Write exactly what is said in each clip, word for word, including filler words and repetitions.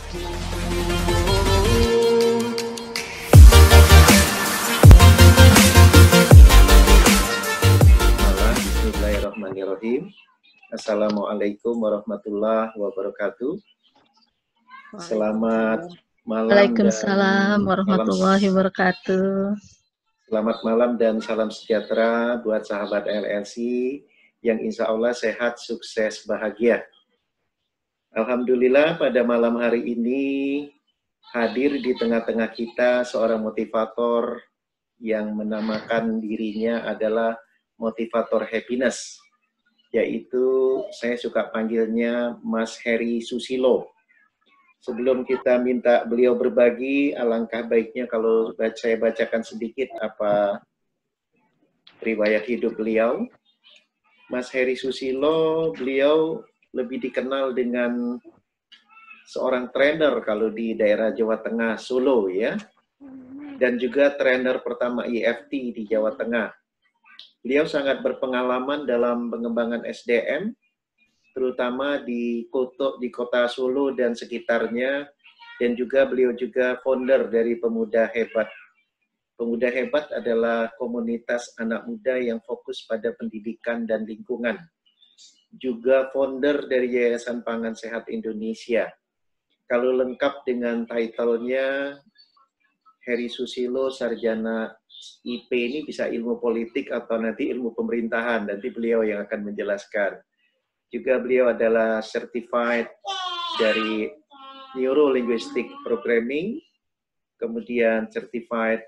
Bismillahirrahmanirrahim. Assalamualaikum warahmatullahi wabarakatuh. Selamat malam. Waalaikumsalam warahmatullahi wabarakatuh. Selamat malam dan salam sejahtera buat sahabat L L C yang insya Allah sehat, sukses, bahagia. Alhamdulillah pada malam hari ini hadir di tengah-tengah kita seorang motivator yang menamakan dirinya adalah motivator happiness, yaitu saya suka panggilnya Mas Heri Susilo. Sebelum kita minta beliau berbagi, alangkah baiknya kalau saya bacakan sedikit apa riwayat hidup beliau. Mas Heri Susilo, beliau lebih dikenal dengan seorang trainer kalau di daerah Jawa Tengah, Solo ya, dan juga trainer pertama I F T di Jawa Tengah. Beliau sangat berpengalaman dalam pengembangan S D M, terutama di kota, di kota Solo dan sekitarnya, dan juga beliau juga founder dari Pemuda Hebat. Pemuda Hebat adalah komunitas anak muda yang fokus pada pendidikan dan lingkungan. Juga founder dari Yayasan Pangan Sehat Indonesia. Kalau lengkap dengan title-nya, Heri Susilo, sarjana I P ini bisa ilmu politik atau nanti ilmu pemerintahan, nanti beliau yang akan menjelaskan. Juga beliau adalah certified dari Neuro Linguistic Programming, kemudian certified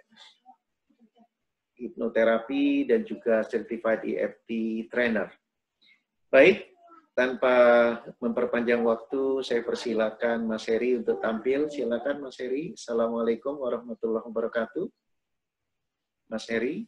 hipnoterapi, dan juga certified E F T trainer. Baik, tanpa memperpanjang waktu, saya persilakan Mas Heri untuk tampil. Silakan Mas Heri. Assalamualaikum warahmatullahi wabarakatuh. Mas Heri.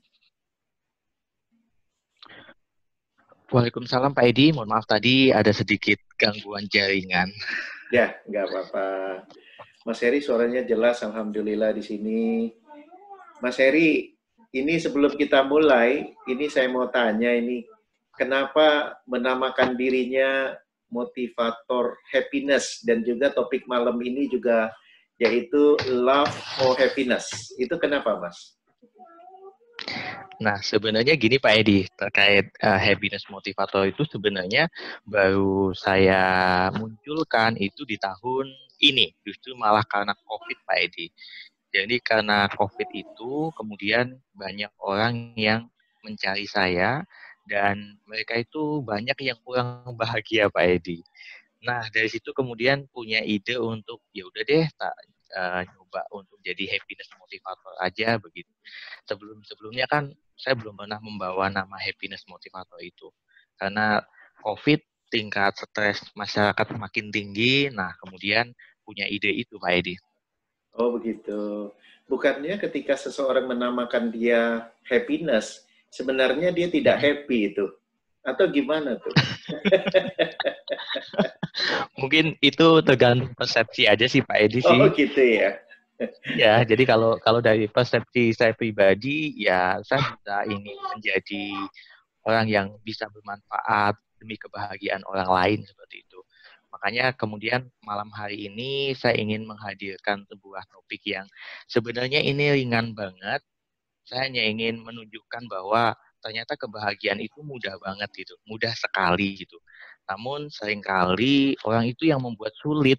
Waalaikumsalam Pak Edi, mohon maaf tadi ada sedikit gangguan jaringan. Ya, nggak apa-apa. Mas Heri suaranya jelas, alhamdulillah di sini. Mas Heri, ini sebelum kita mulai, ini saya mau tanya ini, kenapa menamakan dirinya motivator happiness, dan juga topik malam ini juga yaitu love for happiness. Itu kenapa, Mas? Nah, sebenarnya gini Pak Edi, terkait uh, happiness motivator itu sebenarnya baru saya munculkan itu di tahun ini, justru malah karena COVID Pak Edi. Jadi karena COVID itu kemudian banyak orang yang mencari saya dan mereka itu banyak yang kurang bahagia Pak Edi. Nah, dari situ kemudian punya ide untuk ya udah deh tak uh, coba untuk jadi happiness motivator aja begitu. Sebelum-sebelumnya kan saya belum pernah membawa nama happiness motivator itu. Karena COVID tingkat stres masyarakat makin tinggi, nah kemudian punya ide itu Pak Edi. Oh begitu. Bukannya ketika seseorang menamakan dia happiness, sebenarnya dia tidak happy itu? Atau gimana tuh? Mungkin itu tergantung persepsi aja sih Pak Edi sih. Oh gitu ya. Ya, jadi kalau kalau dari persepsi saya pribadi, ya saya bisa ingin menjadi orang yang bisa bermanfaat demi kebahagiaan orang lain seperti itu. Makanya kemudian malam hari ini saya ingin menghadirkan sebuah topik yang sebenarnya ini ringan banget. Saya hanya ingin menunjukkan bahwa ternyata kebahagiaan itu mudah banget gitu, mudah sekali gitu. Namun seringkali orang itu yang membuat sulit.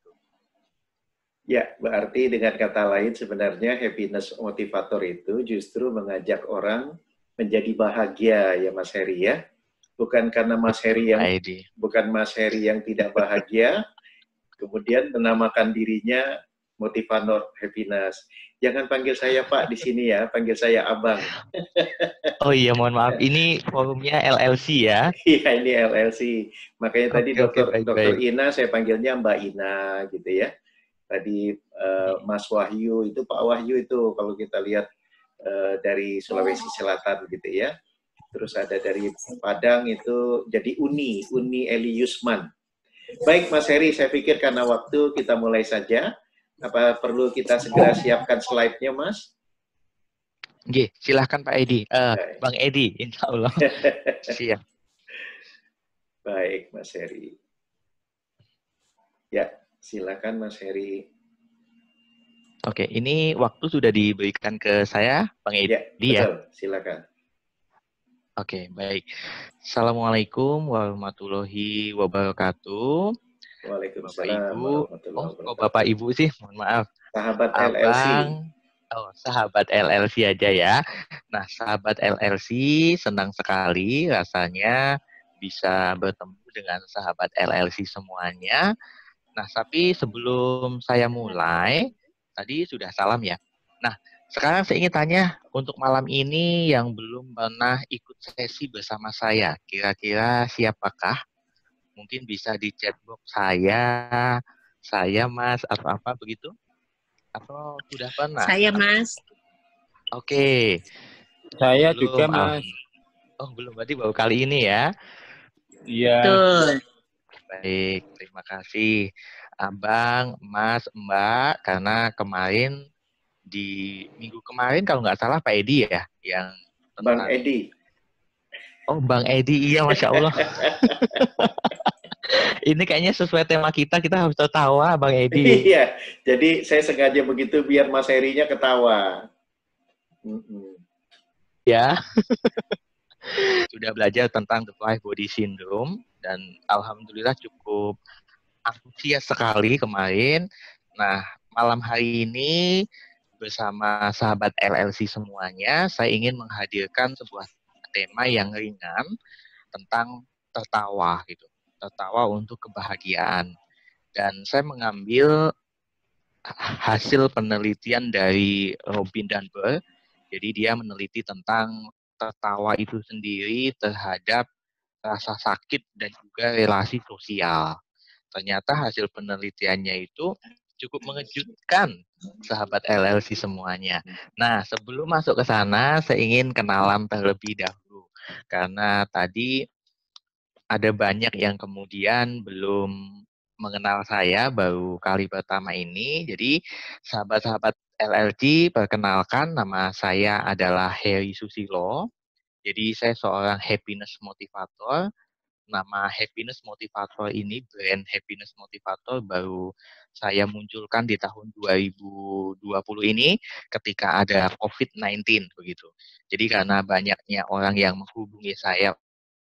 Ya, berarti dengan kata lain sebenarnya happiness motivator itu justru mengajak orang menjadi bahagia ya Mas Heri ya. Bukan karena Mas Heri yang bukan Mas Heri yang tidak bahagia, kemudian menamakan dirinya motivator happiness. Jangan panggil saya Pak di sini ya, panggil saya Abang. Oh iya, mohon maaf. Ini forumnya L L C ya? Iya, ini L L C. Makanya okay, tadi dokter okay, baik, dokter baik. Ina saya panggilnya Mbak Ina gitu ya. Tadi uh, Mas Wahyu itu Pak Wahyu itu kalau kita lihat uh, dari Sulawesi Selatan gitu ya. Terus ada dari Padang itu jadi Uni, Uni Eli Yusman. Baik Mas Heri, saya pikir karena waktu kita mulai saja. Apa perlu kita segera siapkan slide-nya Mas? Oke, silahkan Pak Edi. Uh, Bang Edi, insya Allah. Siap. Baik Mas Heri. Ya. Silakan Mas Heri. Oke, ini waktu sudah diberikan ke saya, Bang Edi Ya, ya. betul. Silakan. Oke, baik. Assalamualaikum warahmatullahi wabarakatuh. Bapak Waalaikumsalam Ibu, warahmatullahi oh kok Bapak wabarakatuh. Ibu sih, mohon maaf. Sahabat L L C. Abang, oh sahabat L L C aja ya. Nah, sahabat L L C senang sekali rasanya bisa bertemu dengan sahabat L L C semuanya. Nah, tapi sebelum saya mulai, tadi sudah salam ya. Nah, sekarang saya ingin tanya, untuk malam ini yang belum pernah ikut sesi bersama saya, kira-kira siapakah? Mungkin bisa di chatbox saya, saya Mas, atau apa begitu? Atau sudah pernah? Saya, Mas. Oke. Saya Belum. juga, Mas. Oh, belum. Berarti baru kali ini ya? Iya. Betul. Baik, terima kasih. Abang, Mas, Mbak, karena kemarin di minggu kemarin kalau nggak salah Pak Edi ya yang Bang tentang Edi. Oh, Bang Edi, iya Masya Allah. Ini kayaknya sesuai tema kita, kita harus tertawa Bang Edi. Iya, jadi saya sengaja begitu biar Mas Herinya ketawa. Mm-mm. Ya. Sudah belajar tentang the five body syndrome dan alhamdulillah cukup antusias sekali kemarin. Nah, malam hari ini bersama sahabat L L C semuanya, saya ingin menghadirkan sebuah tema yang ringan tentang tertawa gitu. Tertawa untuk kebahagiaan. Dan saya mengambil hasil penelitian dari Robin Dunbar. Jadi dia meneliti tentang tertawa itu sendiri terhadap rasa sakit dan juga relasi sosial. Ternyata hasil penelitiannya itu cukup mengejutkan sahabat L L C semuanya. Nah, sebelum masuk ke sana, saya ingin kenalan terlebih dahulu. Karena tadi ada banyak yang kemudian belum mengenal saya, baru kali pertama ini. Jadi, sahabat-sahabat L L C, perkenalkan nama saya adalah Heri Susilo. Jadi, saya seorang happiness motivator. Nama happiness motivator ini, brand happiness motivator baru saya munculkan di tahun dua ribu dua puluh ini ketika ada covid sembilan belas begitu. Jadi karena banyaknya orang yang menghubungi saya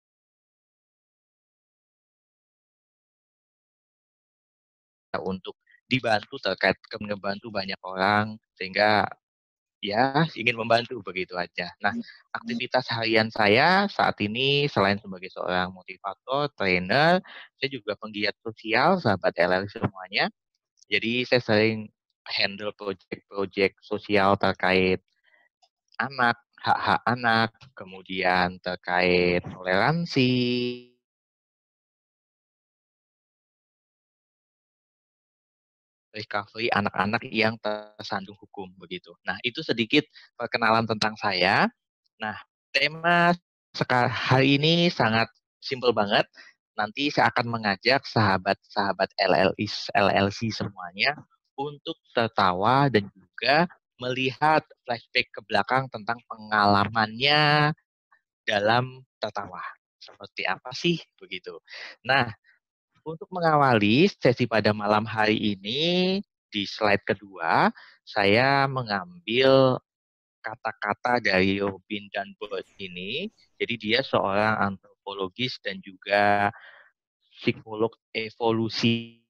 untuk dibantu terkait ngebantu banyak orang sehingga ya ingin membantu begitu aja. Nah, aktivitas harian saya saat ini selain sebagai seorang motivator, trainer, saya juga penggiat sosial sahabat L L semuanya. Jadi saya sering handle project-project sosial terkait anak, hak-hak anak, kemudian terkait toleransi, recovery anak-anak yang tersandung hukum begitu. Nah, itu sedikit perkenalan tentang saya. Nah, tema hari ini sangat simpel banget. Nanti saya akan mengajak sahabat-sahabat L L I, L L C semuanya untuk tertawa dan juga melihat flashback ke belakang tentang pengalamannya dalam tertawa. Seperti apa sih begitu. Nah, untuk mengawali sesi pada malam hari ini, di slide kedua, saya mengambil kata-kata dari Robin Dunbar ini. Jadi dia seorang antropologis dan juga psikolog evolusi,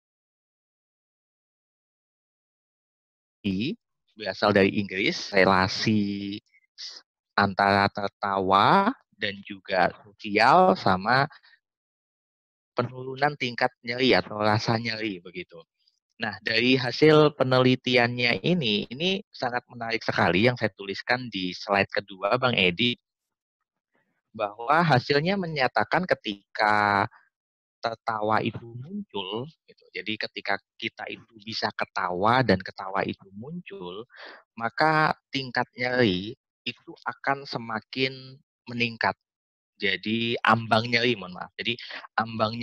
berasal dari Inggris, relasi antara tertawa dan juga sosial sama penurunan tingkat nyeri atau rasa nyeri begitu. Nah, dari hasil penelitiannya ini, ini sangat menarik sekali yang saya tuliskan di slide kedua, Bang Edi, bahwa hasilnya menyatakan ketika tertawa itu muncul, gitu. Jadi ketika kita itu bisa ketawa dan ketawa itu muncul, maka tingkat nyeri itu akan semakin meningkat. Jadi ambang nyeri, mohon maaf. Jadi ambang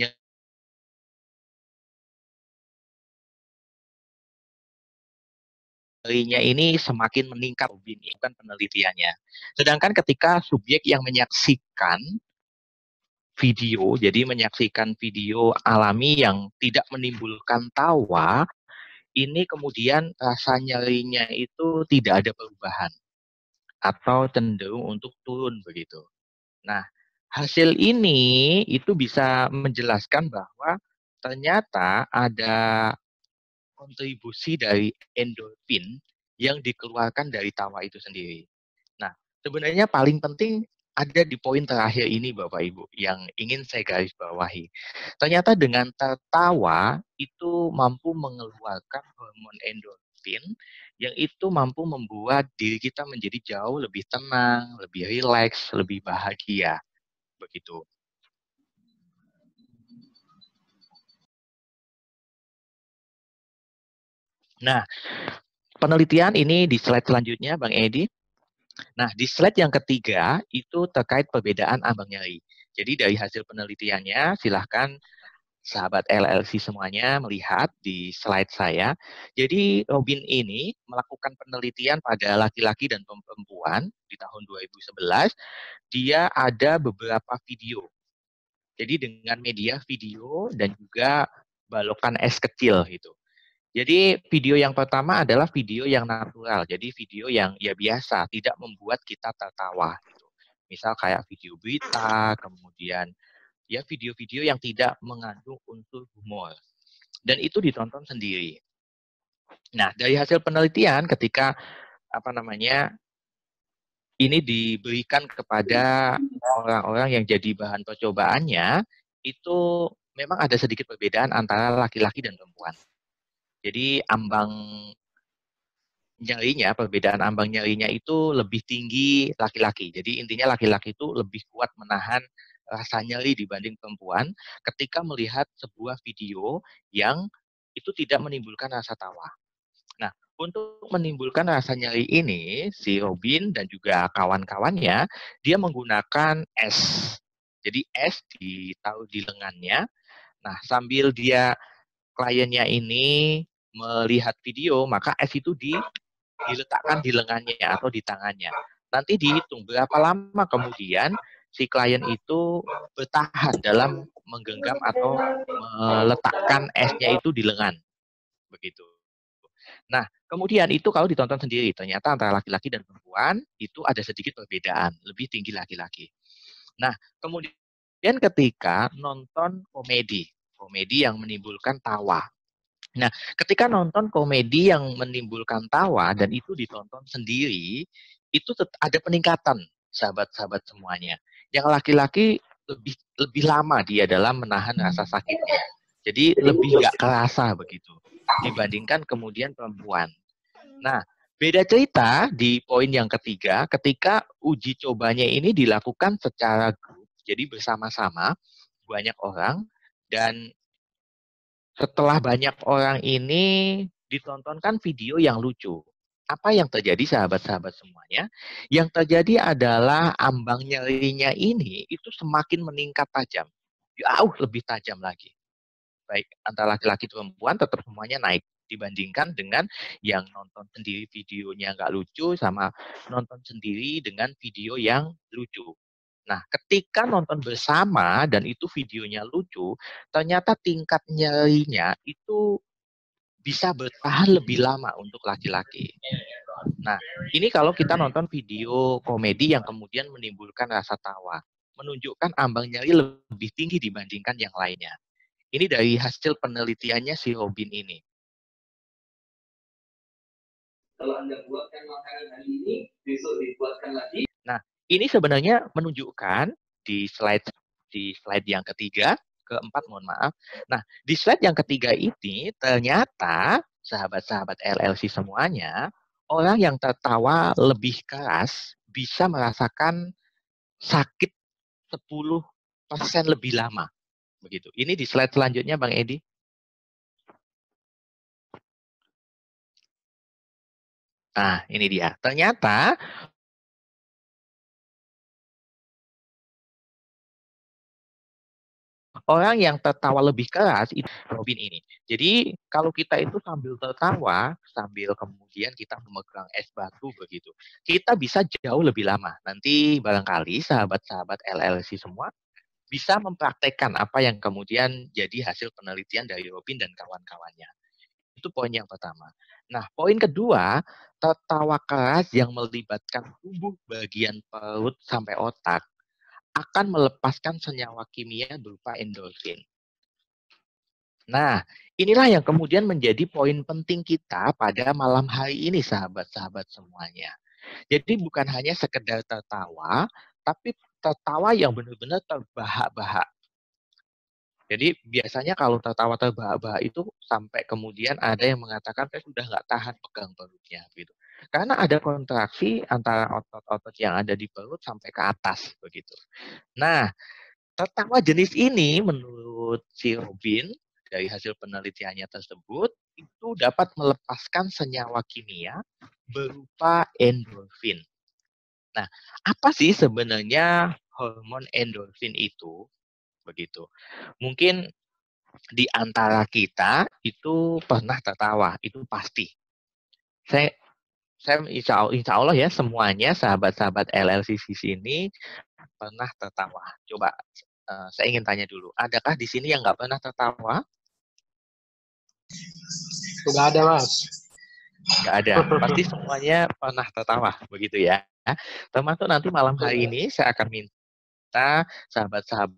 nyerinya ini semakin meningkat, ini kan penelitiannya. Sedangkan ketika subjek yang menyaksikan video, jadi menyaksikan video alami yang tidak menimbulkan tawa, ini kemudian rasa nyerinya itu tidak ada perubahan atau cenderung untuk turun begitu. Nah, hasil ini itu bisa menjelaskan bahwa ternyata ada kontribusi dari endorfin yang dikeluarkan dari tawa itu sendiri. Nah, sebenarnya paling penting ada di poin terakhir ini Bapak Ibu yang ingin saya garis bawahi. Ternyata dengan tertawa itu mampu mengeluarkan hormon endorfin yang itu mampu membuat diri kita menjadi jauh lebih tenang, lebih rileks, lebih bahagia. Begitu. Nah, penelitian ini di slide selanjutnya, Bang Edi. Nah, di slide yang ketiga itu terkait perbedaan ambang nyeri. Jadi dari hasil penelitiannya, silahkan sahabat L L C semuanya melihat di slide saya. Jadi Robin ini melakukan penelitian pada laki-laki dan perempuan di tahun dua ribu sebelas. Dia ada beberapa video. Jadi dengan media video dan juga balokan es kecil gitu. Jadi video yang pertama adalah video yang natural. Jadi video yang ya biasa, tidak membuat kita tertawa gitu. Misal kayak video berita, kemudian ya video-video yang tidak mengandung unsur humor. Dan itu ditonton sendiri. Nah, dari hasil penelitian ketika apa namanya ini diberikan kepada orang-orang yang jadi bahan percobaannya, itu memang ada sedikit perbedaan antara laki-laki dan perempuan. Jadi ambang nyerinya, perbedaan ambang nyerinya itu lebih tinggi laki-laki. Jadi intinya laki-laki itu lebih kuat menahan rasa nyeri dibanding perempuan ketika melihat sebuah video yang itu tidak menimbulkan rasa tawa. Nah, untuk menimbulkan rasa nyeri ini, si Robin dan juga kawan-kawannya, dia menggunakan es. Jadi es ditaruh di lengannya. Nah, sambil dia kliennya ini melihat video, maka es itu di, diletakkan di lengannya atau di tangannya. Nanti dihitung berapa lama kemudian si klien itu bertahan dalam menggenggam atau meletakkan esnya itu di lengan. Begitu. Nah, kemudian itu kalau ditonton sendiri, ternyata antara laki-laki dan perempuan itu ada sedikit perbedaan, lebih tinggi laki-laki. Nah, kemudian ketika nonton komedi, komedi yang menimbulkan tawa. Nah, ketika nonton komedi yang menimbulkan tawa dan itu ditonton sendiri, itu ada peningkatan sahabat-sahabat semuanya. Yang laki-laki lebih lebih lama dia dalam menahan rasa sakitnya. Jadi lebih nggak kerasa begitu dibandingkan kemudian perempuan. Nah, beda cerita di poin yang ketiga ketika uji cobanya ini dilakukan secara grup, jadi bersama-sama banyak orang dan setelah banyak orang ini ditontonkan video yang lucu. Apa yang terjadi sahabat-sahabat semuanya? Yang terjadi adalah ambang nyerinya ini itu semakin meningkat tajam. Jauh lebih tajam lagi. Baik antara laki-laki dan perempuan tetap semuanya naik. Dibandingkan dengan yang nonton sendiri videonya nggak lucu sama nonton sendiri dengan video yang lucu. Nah, ketika nonton bersama dan itu videonya lucu, ternyata tingkat nyerinya itu bisa bertahan lebih lama untuk laki-laki. Nah, ini kalau kita nonton video komedi yang kemudian menimbulkan rasa tawa, menunjukkan ambang nyeri lebih tinggi dibandingkan yang lainnya. Ini dari hasil penelitiannya si Robin ini. Kalau Anda buatkan makanan hari ini, besok dibuatkan lagi. Nah, ini sebenarnya menunjukkan di slide di slide yang ketiga, keempat mohon maaf. Nah, di slide yang ketiga ini ternyata sahabat-sahabat L L C semuanya, orang yang tertawa lebih keras bisa merasakan sakit sepuluh persen lebih lama. Begitu. Ini di slide selanjutnya Bang Edi. Nah, ini dia. Ternyata orang yang tertawa lebih keras itu Robin ini. Jadi kalau kita itu sambil tertawa, sambil kemudian kita memegang es batu begitu, kita bisa jauh lebih lama. Nanti barangkali sahabat-sahabat L L C semua bisa mempraktekkan apa yang kemudian jadi hasil penelitian dari Robin dan kawan-kawannya. Itu poin yang pertama. Nah, poin kedua, tertawa keras yang melibatkan tubuh bagian perut sampai otak akan melepaskan senyawa kimia berupa endorfin. Nah, inilah yang kemudian menjadi poin penting kita pada malam hari ini, sahabat-sahabat semuanya. Jadi bukan hanya sekedar tertawa, tapi tertawa yang benar-benar terbahak-bahak. Jadi biasanya kalau tertawa terbahak-bahak itu sampai kemudian ada yang mengatakan saya sudah nggak tahan pegang perutnya gitu. Karena ada kontraksi antara otot-otot yang ada di perut sampai ke atas begitu. Nah, tertawa jenis ini menurut si Robin dari hasil penelitiannya tersebut itu dapat melepaskan senyawa kimia berupa endorfin. Nah, apa sih sebenarnya hormon endorfin itu? Begitu. Mungkin di antara kita itu pernah tertawa, itu pasti. Saya saya insya, insya Allah ya semuanya sahabat-sahabat L L C C sini pernah tertawa. Coba uh, saya ingin tanya dulu, adakah di sini yang nggak pernah tertawa? Sudah ada, Mas. Nggak ada. Pasti semuanya pernah tertawa, begitu ya. Termasuk nanti malam hari ini saya akan minta sahabat-sahabat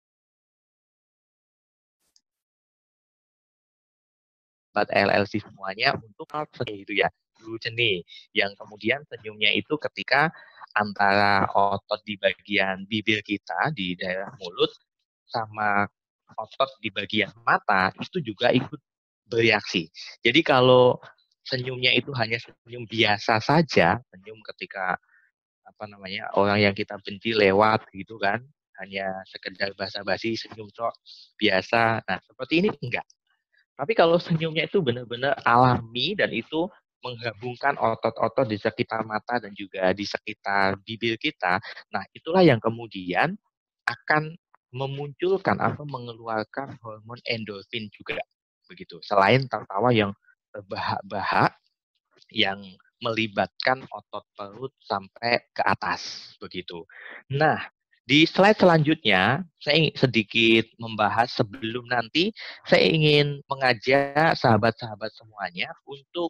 L L C semuanya untuk itu ya, lucu nih. Yang kemudian senyumnya itu ketika antara otot di bagian bibir kita di daerah mulut sama otot di bagian mata itu juga ikut bereaksi. Jadi kalau senyumnya itu hanya senyum biasa saja, senyum ketika apa namanya orang yang kita benci lewat gitu kan, hanya sekedar basa-basi senyum cok biasa. Nah seperti ini enggak. Tapi kalau senyumnya itu benar-benar alami dan itu menggabungkan otot-otot di sekitar mata dan juga di sekitar bibir kita, nah itulah yang kemudian akan memunculkan atau mengeluarkan hormon endorfin juga begitu. Selain tertawa yang terbahak-bahak yang melibatkan otot perut sampai ke atas begitu. Nah, di slide selanjutnya saya ingin sedikit membahas sebelum nanti saya ingin mengajak sahabat-sahabat semuanya untuk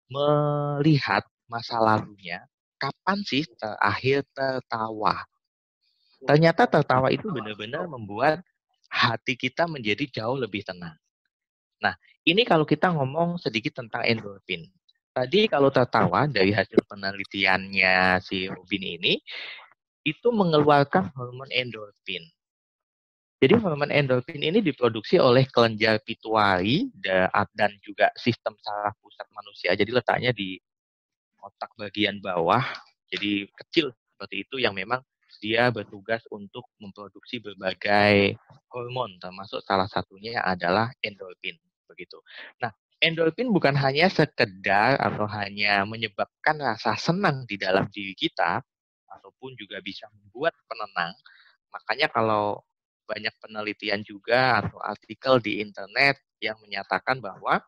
melihat masa lalunya. Kapan sih terakhir tertawa? Ternyata tertawa itu benar-benar membuat hati kita menjadi jauh lebih tenang. Nah, ini kalau kita ngomong sedikit tentang endorfin. Tadi kalau tertawa dari hasil penelitiannya si Robin ini, itu mengeluarkan hormon endorfin. Jadi hormon endorfin ini diproduksi oleh kelenjar pituitari dan juga sistem saraf pusat manusia. Jadi letaknya di otak bagian bawah, jadi kecil seperti itu yang memang dia bertugas untuk memproduksi berbagai hormon, termasuk salah satunya adalah endorfin. Begitu. Nah, endorfin bukan hanya sekedar atau hanya menyebabkan rasa senang di dalam diri kita, ataupun juga bisa membuat penenang. Makanya kalau banyak penelitian juga atau artikel di internet yang menyatakan bahwa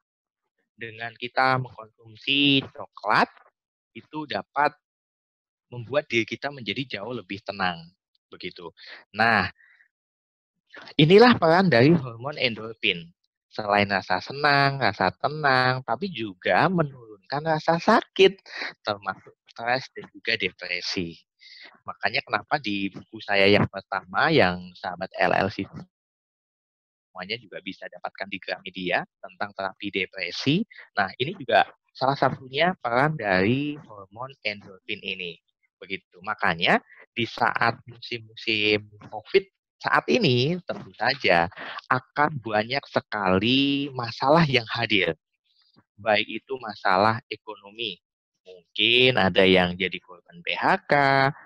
dengan kita mengkonsumsi coklat, itu dapat membuat diri kita menjadi jauh lebih tenang. Begitu. Nah, inilah peran dari hormon endorfin. Selain rasa senang, rasa tenang, tapi juga menurunkan rasa sakit, termasuk stres dan juga depresi. Makanya kenapa di buku saya yang pertama, yang sahabat L L C semuanya juga bisa dapatkan di Gramedia tentang terapi depresi. Nah, ini juga salah satunya peran dari hormon endorfin ini. Begitu. Makanya di saat musim-musim COVID saat ini tentu saja akan banyak sekali masalah yang hadir. Baik itu masalah ekonomi. Mungkin ada yang jadi korban P H K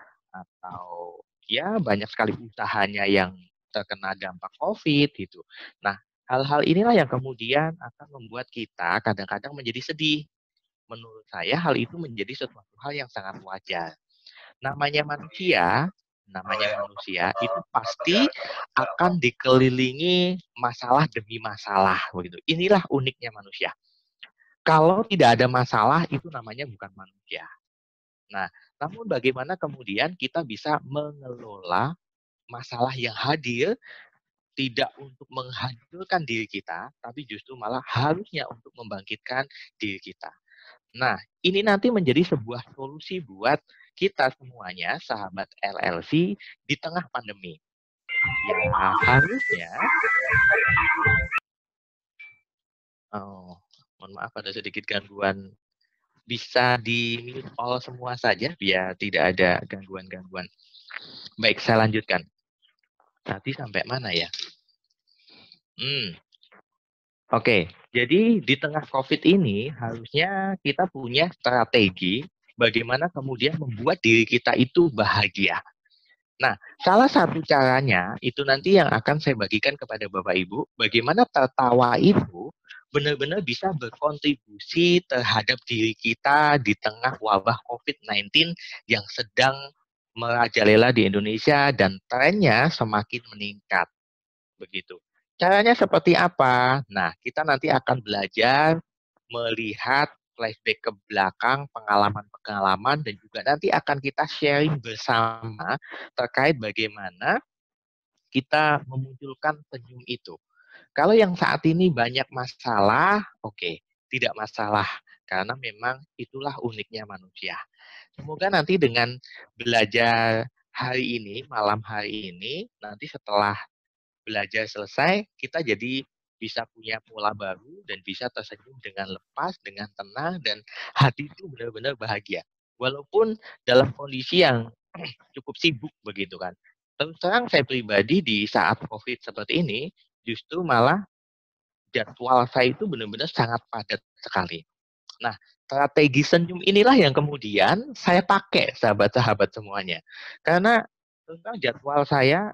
atau ya banyak sekali usahanya yang terkena dampak COVID gitu. Nah, hal-hal inilah yang kemudian akan membuat kita kadang-kadang menjadi sedih. Menurut saya hal itu menjadi sesuatu hal yang sangat wajar. Namanya manusia, namanya manusia itu pasti akan dikelilingi masalah demi masalah begitu. Inilah uniknya manusia. Kalau tidak ada masalah itu namanya bukan manusia. Nah, namun bagaimana kemudian kita bisa mengelola masalah yang hadir tidak untuk menghancurkan diri kita, tapi justru malah harusnya untuk membangkitkan diri kita. Nah, ini nanti menjadi sebuah solusi buat kita semuanya, sahabat L L C, di tengah pandemi. Ya, harusnya... Oh, mohon maaf ada sedikit gangguan. Bisa di-mute all semua saja, biar tidak ada gangguan-gangguan. Baik, saya lanjutkan. Tadi sampai mana ya? Hmm. Oke, jadi di tengah COVID ini harusnya kita punya strategi bagaimana kemudian membuat diri kita itu bahagia. Nah, salah satu caranya itu nanti yang akan saya bagikan kepada Bapak Ibu, bagaimana tertawa itu benar-benar bisa berkontribusi terhadap diri kita di tengah wabah COVID sembilan belas yang sedang merajalela di Indonesia dan trennya semakin meningkat. Begitu. Caranya seperti apa? Nah, kita nanti akan belajar melihat flashback ke belakang, pengalaman-pengalaman, dan juga nanti akan kita sharing bersama terkait bagaimana kita memunculkan senyum itu. Kalau yang saat ini banyak masalah, oke, okay, tidak masalah. Karena memang itulah uniknya manusia. Semoga nanti dengan belajar hari ini, malam hari ini, nanti setelah belajar selesai, kita jadi bisa punya pola baru dan bisa tersenyum dengan lepas, dengan tenang, dan hati itu benar-benar bahagia. Walaupun dalam kondisi yang cukup sibuk begitu kan. Terus terang saya pribadi di saat COVID seperti ini, justru malah jadwal saya itu benar-benar sangat padat sekali. Nah, strategi senyum inilah yang kemudian saya pakai, sahabat-sahabat semuanya. Karena tentang jadwal saya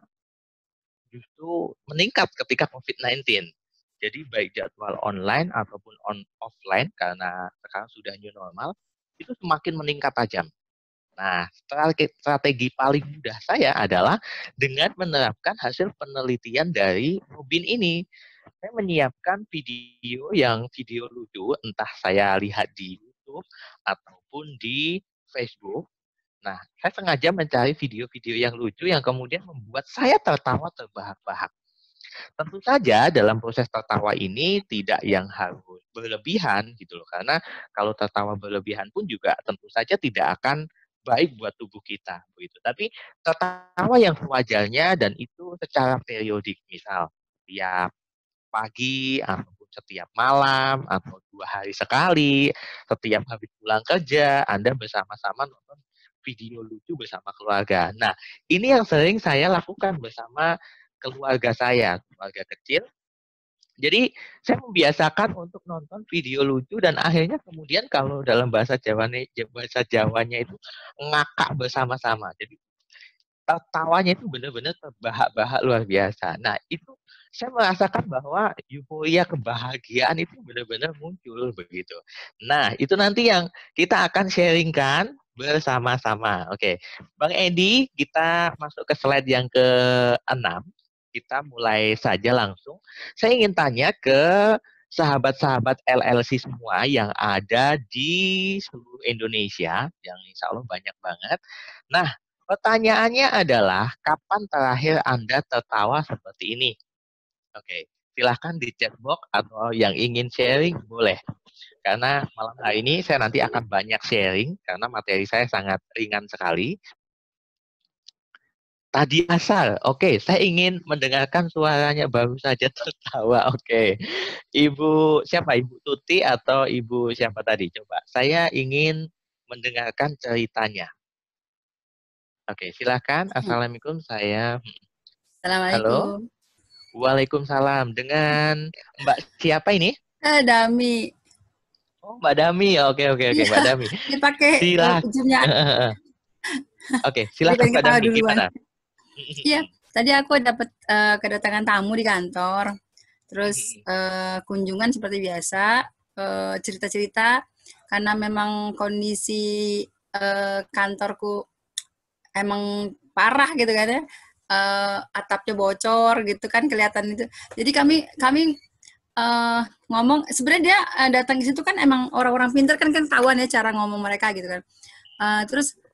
justru meningkat ketika COVID sembilan belas. Jadi baik jadwal online ataupun on offline karena sekarang sudah new normal, itu semakin meningkat tajam. Nah, strategi paling mudah saya adalah dengan menerapkan hasil penelitian dari Robin ini. Saya menyiapkan video yang video lucu, entah saya lihat di YouTube ataupun di Facebook. Nah, saya sengaja mencari video-video yang lucu yang kemudian membuat saya tertawa terbahak-bahak. Tentu saja dalam proses tertawa ini tidak yang harus berlebihan gitu loh. Karena kalau tertawa berlebihan pun juga tentu saja tidak akan baik buat tubuh kita begitu. Tapi tertawa yang sewajarnya dan itu secara periodik, misal tiap pagi ataupun setiap malam atau dua hari sekali, setiap habis pulang kerja Anda bersama-sama nonton video lucu bersama keluarga. Nah, ini yang sering saya lakukan bersama keluarga saya, keluarga kecil. Jadi saya membiasakan untuk nonton video lucu dan akhirnya kemudian kalau dalam bahasa Jawanya, bahasa Jawanya itu ngakak bersama-sama. Jadi tertawanya itu benar-benar terbahak-bahak luar biasa. Nah, itu saya merasakan bahwa euforia kebahagiaan itu benar-benar muncul begitu. Nah, itu nanti yang kita akan sharingkan bersama-sama. Oke, Bang Edi, kita masuk ke slide yang keenam. Kita mulai saja langsung. Saya ingin tanya ke sahabat-sahabat L L C semua yang ada di seluruh Indonesia, yang insya Allah banyak banget. Nah, pertanyaannya adalah, kapan terakhir Anda tertawa seperti ini? Oke, silahkan di chat box atau yang ingin sharing boleh. Karena malam hari ini saya nanti akan banyak sharing, karena materi saya sangat ringan sekali. Tadi asal, oke, saya ingin mendengarkan suaranya baru saja tertawa, oke. Ibu, siapa? Ibu Tuti atau Ibu siapa tadi? Coba, saya ingin mendengarkan ceritanya. Oke, silakan. Assalamualaikum, saya. Assalamualaikum. Halo. Waalaikumsalam. Dengan Mbak siapa ini? Eh, Dami. Oh, Mbak Dami. Oke, oke, oke, Iya, Mbak Dami. dipakai Silakan. ujungnya. Oke, silakan Mbak Dami. Gimana? Iya, tadi aku dapat uh, kedatangan tamu di kantor. Terus uh, kunjungan seperti biasa, uh, cerita-cerita karena memang kondisi uh, kantorku emang parah gitu kan ya. Uh, atapnya bocor gitu kan kelihatan itu. Jadi kami kami uh, ngomong sebenarnya dia uh, datang ke situ kan emang orang-orang pintar kan kan tahuan ya cara ngomong mereka gitu kan. Uh, terus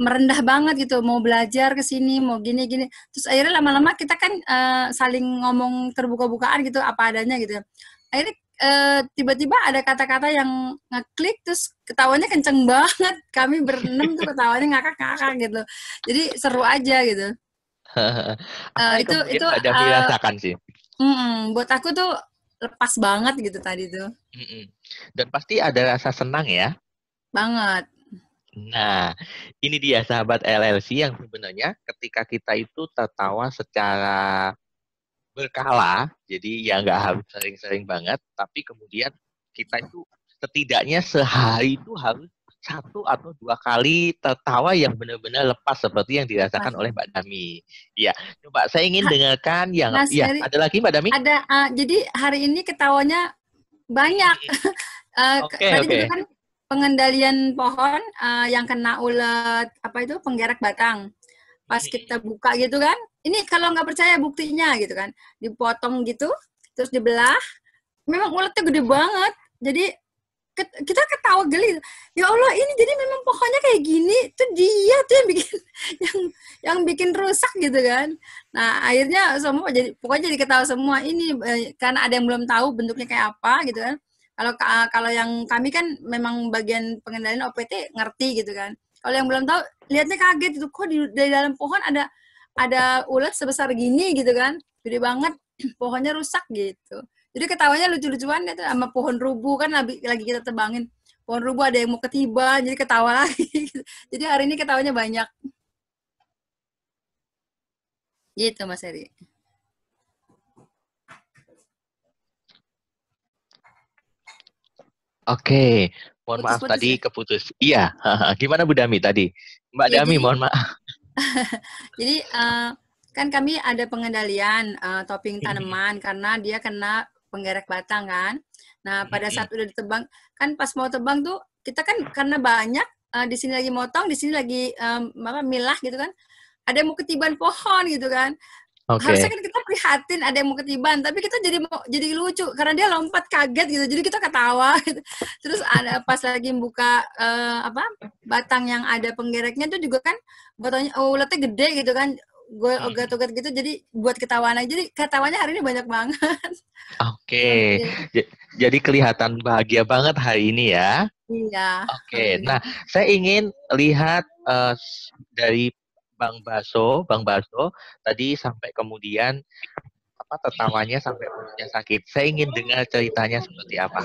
merendah banget gitu, mau belajar ke sini, mau gini-gini. Terus akhirnya lama-lama kita kan uh, saling ngomong terbuka-bukaan gitu, apa adanya gitu. Akhirnya uh, tiba-tiba ada kata-kata yang ngeklik, terus ketawanya kenceng banget. Kami berenam tuh ketawanya ngakak-ngakak gitu. Jadi seru aja gitu. Apa Uh, yang itu kemudian itu Mbak Dami uh, rasakan sih? mm-mm, buat aku tuh lepas banget gitu tadi tuh. Mm-mm. Dan pasti ada rasa senang ya. Banget. Nah, ini dia sahabat L L C yang sebenarnya ketika kita itu tertawa secara berkala, jadi ya nggak harus sering-sering banget, tapi kemudian kita itu setidaknya sehari itu harus satu atau dua kali tertawa yang benar-benar lepas seperti yang dirasakan Lepas. oleh Mbak Dami. Ya, coba saya ingin Ha, dengarkan yang, Mas ya Ferry, ada lagi Mbak Dami? ada uh, jadi hari ini ketawanya banyak. uh, Oke, tadi oke. juga kan pengendalian pohon uh, yang kena ulet apa itu penggerak batang. Pas kita buka gitu kan, ini kalau nggak percaya buktinya gitu kan, dipotong gitu, terus dibelah, memang uletnya gede banget. Jadi kita ketawa geli, ya Allah ini jadi memang pohonnya kayak gini, itu dia tuh yang bikin yang yang bikin rusak gitu kan. Nah akhirnya semua jadi pokoknya jadi ketawa semua ini eh, karena ada yang belum tahu bentuknya kayak apa gitu kan. Kalau kalau yang kami kan memang bagian pengendalian O P T ngerti gitu kan. Kalau yang belum tahu lihatnya kaget itu kok di dari dalam pohon ada ada ulat sebesar gini gitu kan, gede banget pohonnya rusak gitu. Jadi ketawanya lucu-lucuan itu sama pohon rubuh kan lagi, lagi kita tebangin. Pohon rubuh ada yang mau ketiban, jadi ketawa lagi. Jadi hari ini ketawanya banyak. Gitu Mas Heri. Oke, mohon maaf Putus-putus tadi ya? keputus. Iya, gimana Bu Dami tadi? Mbak Ya, Dami, jadi, mohon maaf. jadi uh, kan kami ada pengendalian uh, topping tanaman karena dia kena penggerak batang kan. Nah pada saat udah ditebang, kan pas mau tebang tuh kita kan karena banyak uh, di sini lagi motong, di sini lagi um, apa milah gitu kan. Ada yang mau ketiban pohon gitu kan. Oke. Harusnya kan kita prihatin ada yang mau ketiban, tapi kita jadi mau jadi lucu karena dia lompat kaget gitu, jadi kita ketawa. Gitu. Terus ada pas lagi buka uh, apa batang yang ada penggereknya tuh juga kan batangnya oh, ulatnya gede gitu kan, gue ogat-ogat gitu, jadi buat ketawaan aja. Jadi ketawanya hari ini banyak banget. Oke, jadi kelihatan bahagia banget hari ini ya. Iya. Oke, nah saya ingin lihat uh, dari Bang Baso, Bang Baso tadi sampai kemudian apa tertawanya sampai perutnya sakit. Saya ingin dengar ceritanya seperti apa.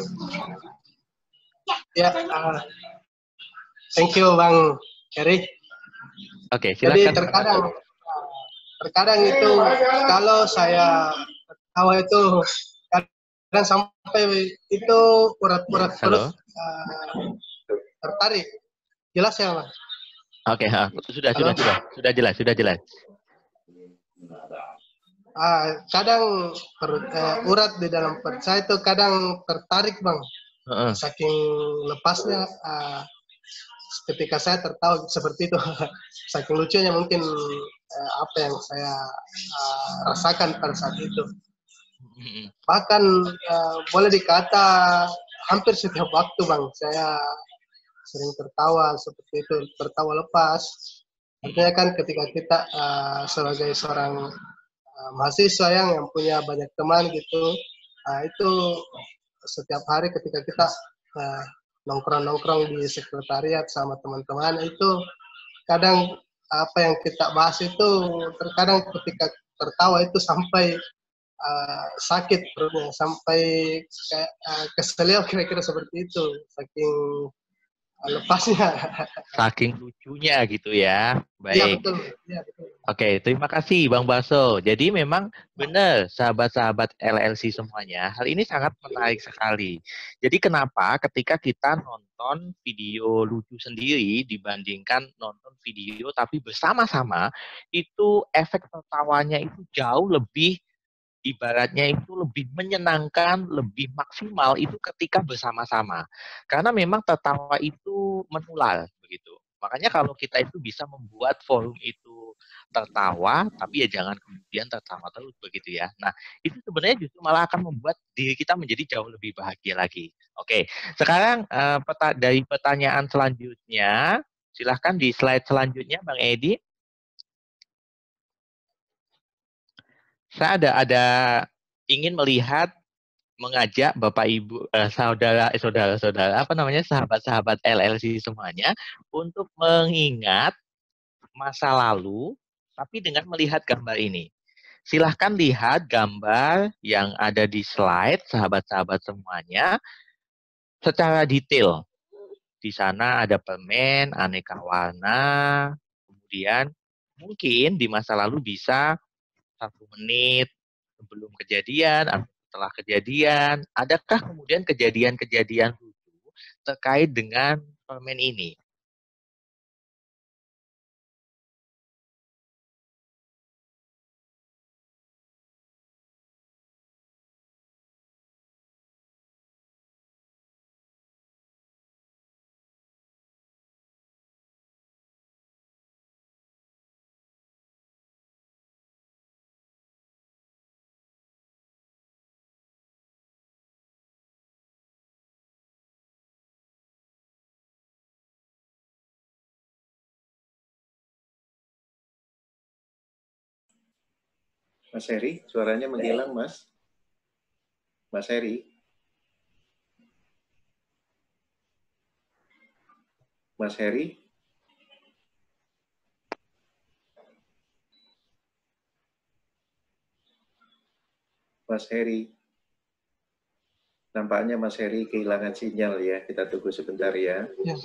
Ya, uh, thank you Bang Heri. Oke, silakan. Jadi terkadang, terkadang itu kalau saya tawa itu kadang sampai itu urat-urat perut uh, tertarik. Jelas ya Bang? Oke, ha. sudah, Halo? sudah, sudah, sudah jelas, sudah jelas. Ah, kadang perut, uh, urat di dalam perut saya itu kadang tertarik Bang, uh-uh. saking lepasnya. Uh, ketika saya tertawa seperti itu, saking lucunya mungkin uh, apa yang saya uh, rasakan pada saat itu. Bahkan uh, boleh dikata hampir setiap waktu Bang, saya sering tertawa seperti itu, tertawa lepas. Artinya kan ketika kita uh, sebagai seorang uh, mahasiswa yang, yang punya banyak teman gitu, uh, itu setiap hari ketika kita uh, nongkrong-nongkrong di sekretariat sama teman-teman itu kadang apa yang kita bahas itu terkadang ketika tertawa itu sampai uh, sakit perutnya, sampai kayak uh, keselio kira-kira seperti itu, saking lepasnya. Saking lucunya gitu ya. Baik. Ya, betul. Ya, betul. Oke, terima kasih Bang Baso. Jadi memang benar sahabat-sahabat L L C semuanya, hal ini sangat menarik sekali. Jadi kenapa ketika kita nonton video lucu sendiri dibandingkan nonton video tapi bersama-sama, itu efek tertawanya itu jauh lebih, ibaratnya itu lebih menyenangkan, lebih maksimal itu ketika bersama-sama. Karena memang tertawa itu menular begitu. Makanya kalau kita itu bisa membuat forum itu tertawa, tapi ya jangan kemudian tertawa terus begitu ya. Nah, itu sebenarnya justru malah akan membuat diri kita menjadi jauh lebih bahagia lagi. Oke, sekarang uh, peta- dari pertanyaan selanjutnya, Silahkan di slide selanjutnya, Bang Edi. Saya ada ada ingin melihat, mengajak Bapak Ibu, eh, saudara, eh, saudara-saudara, apa namanya, sahabat-sahabat L L C semuanya, untuk mengingat masa lalu, tapi dengan melihat gambar ini. Silahkan lihat gambar yang ada di slide, sahabat-sahabat semuanya, secara detail. Di sana ada permen, aneka warna, kemudian mungkin di masa lalu bisa satu menit sebelum kejadian atau setelah kejadian. Adakah kemudian kejadian-kejadian lucu terkait dengan permen ini? Mas Heri, suaranya menghilang, Mas. Mas Heri. Mas Heri. Mas Heri. Nampaknya Mas Heri kehilangan sinyal ya. Kita tunggu sebentar ya. Ya.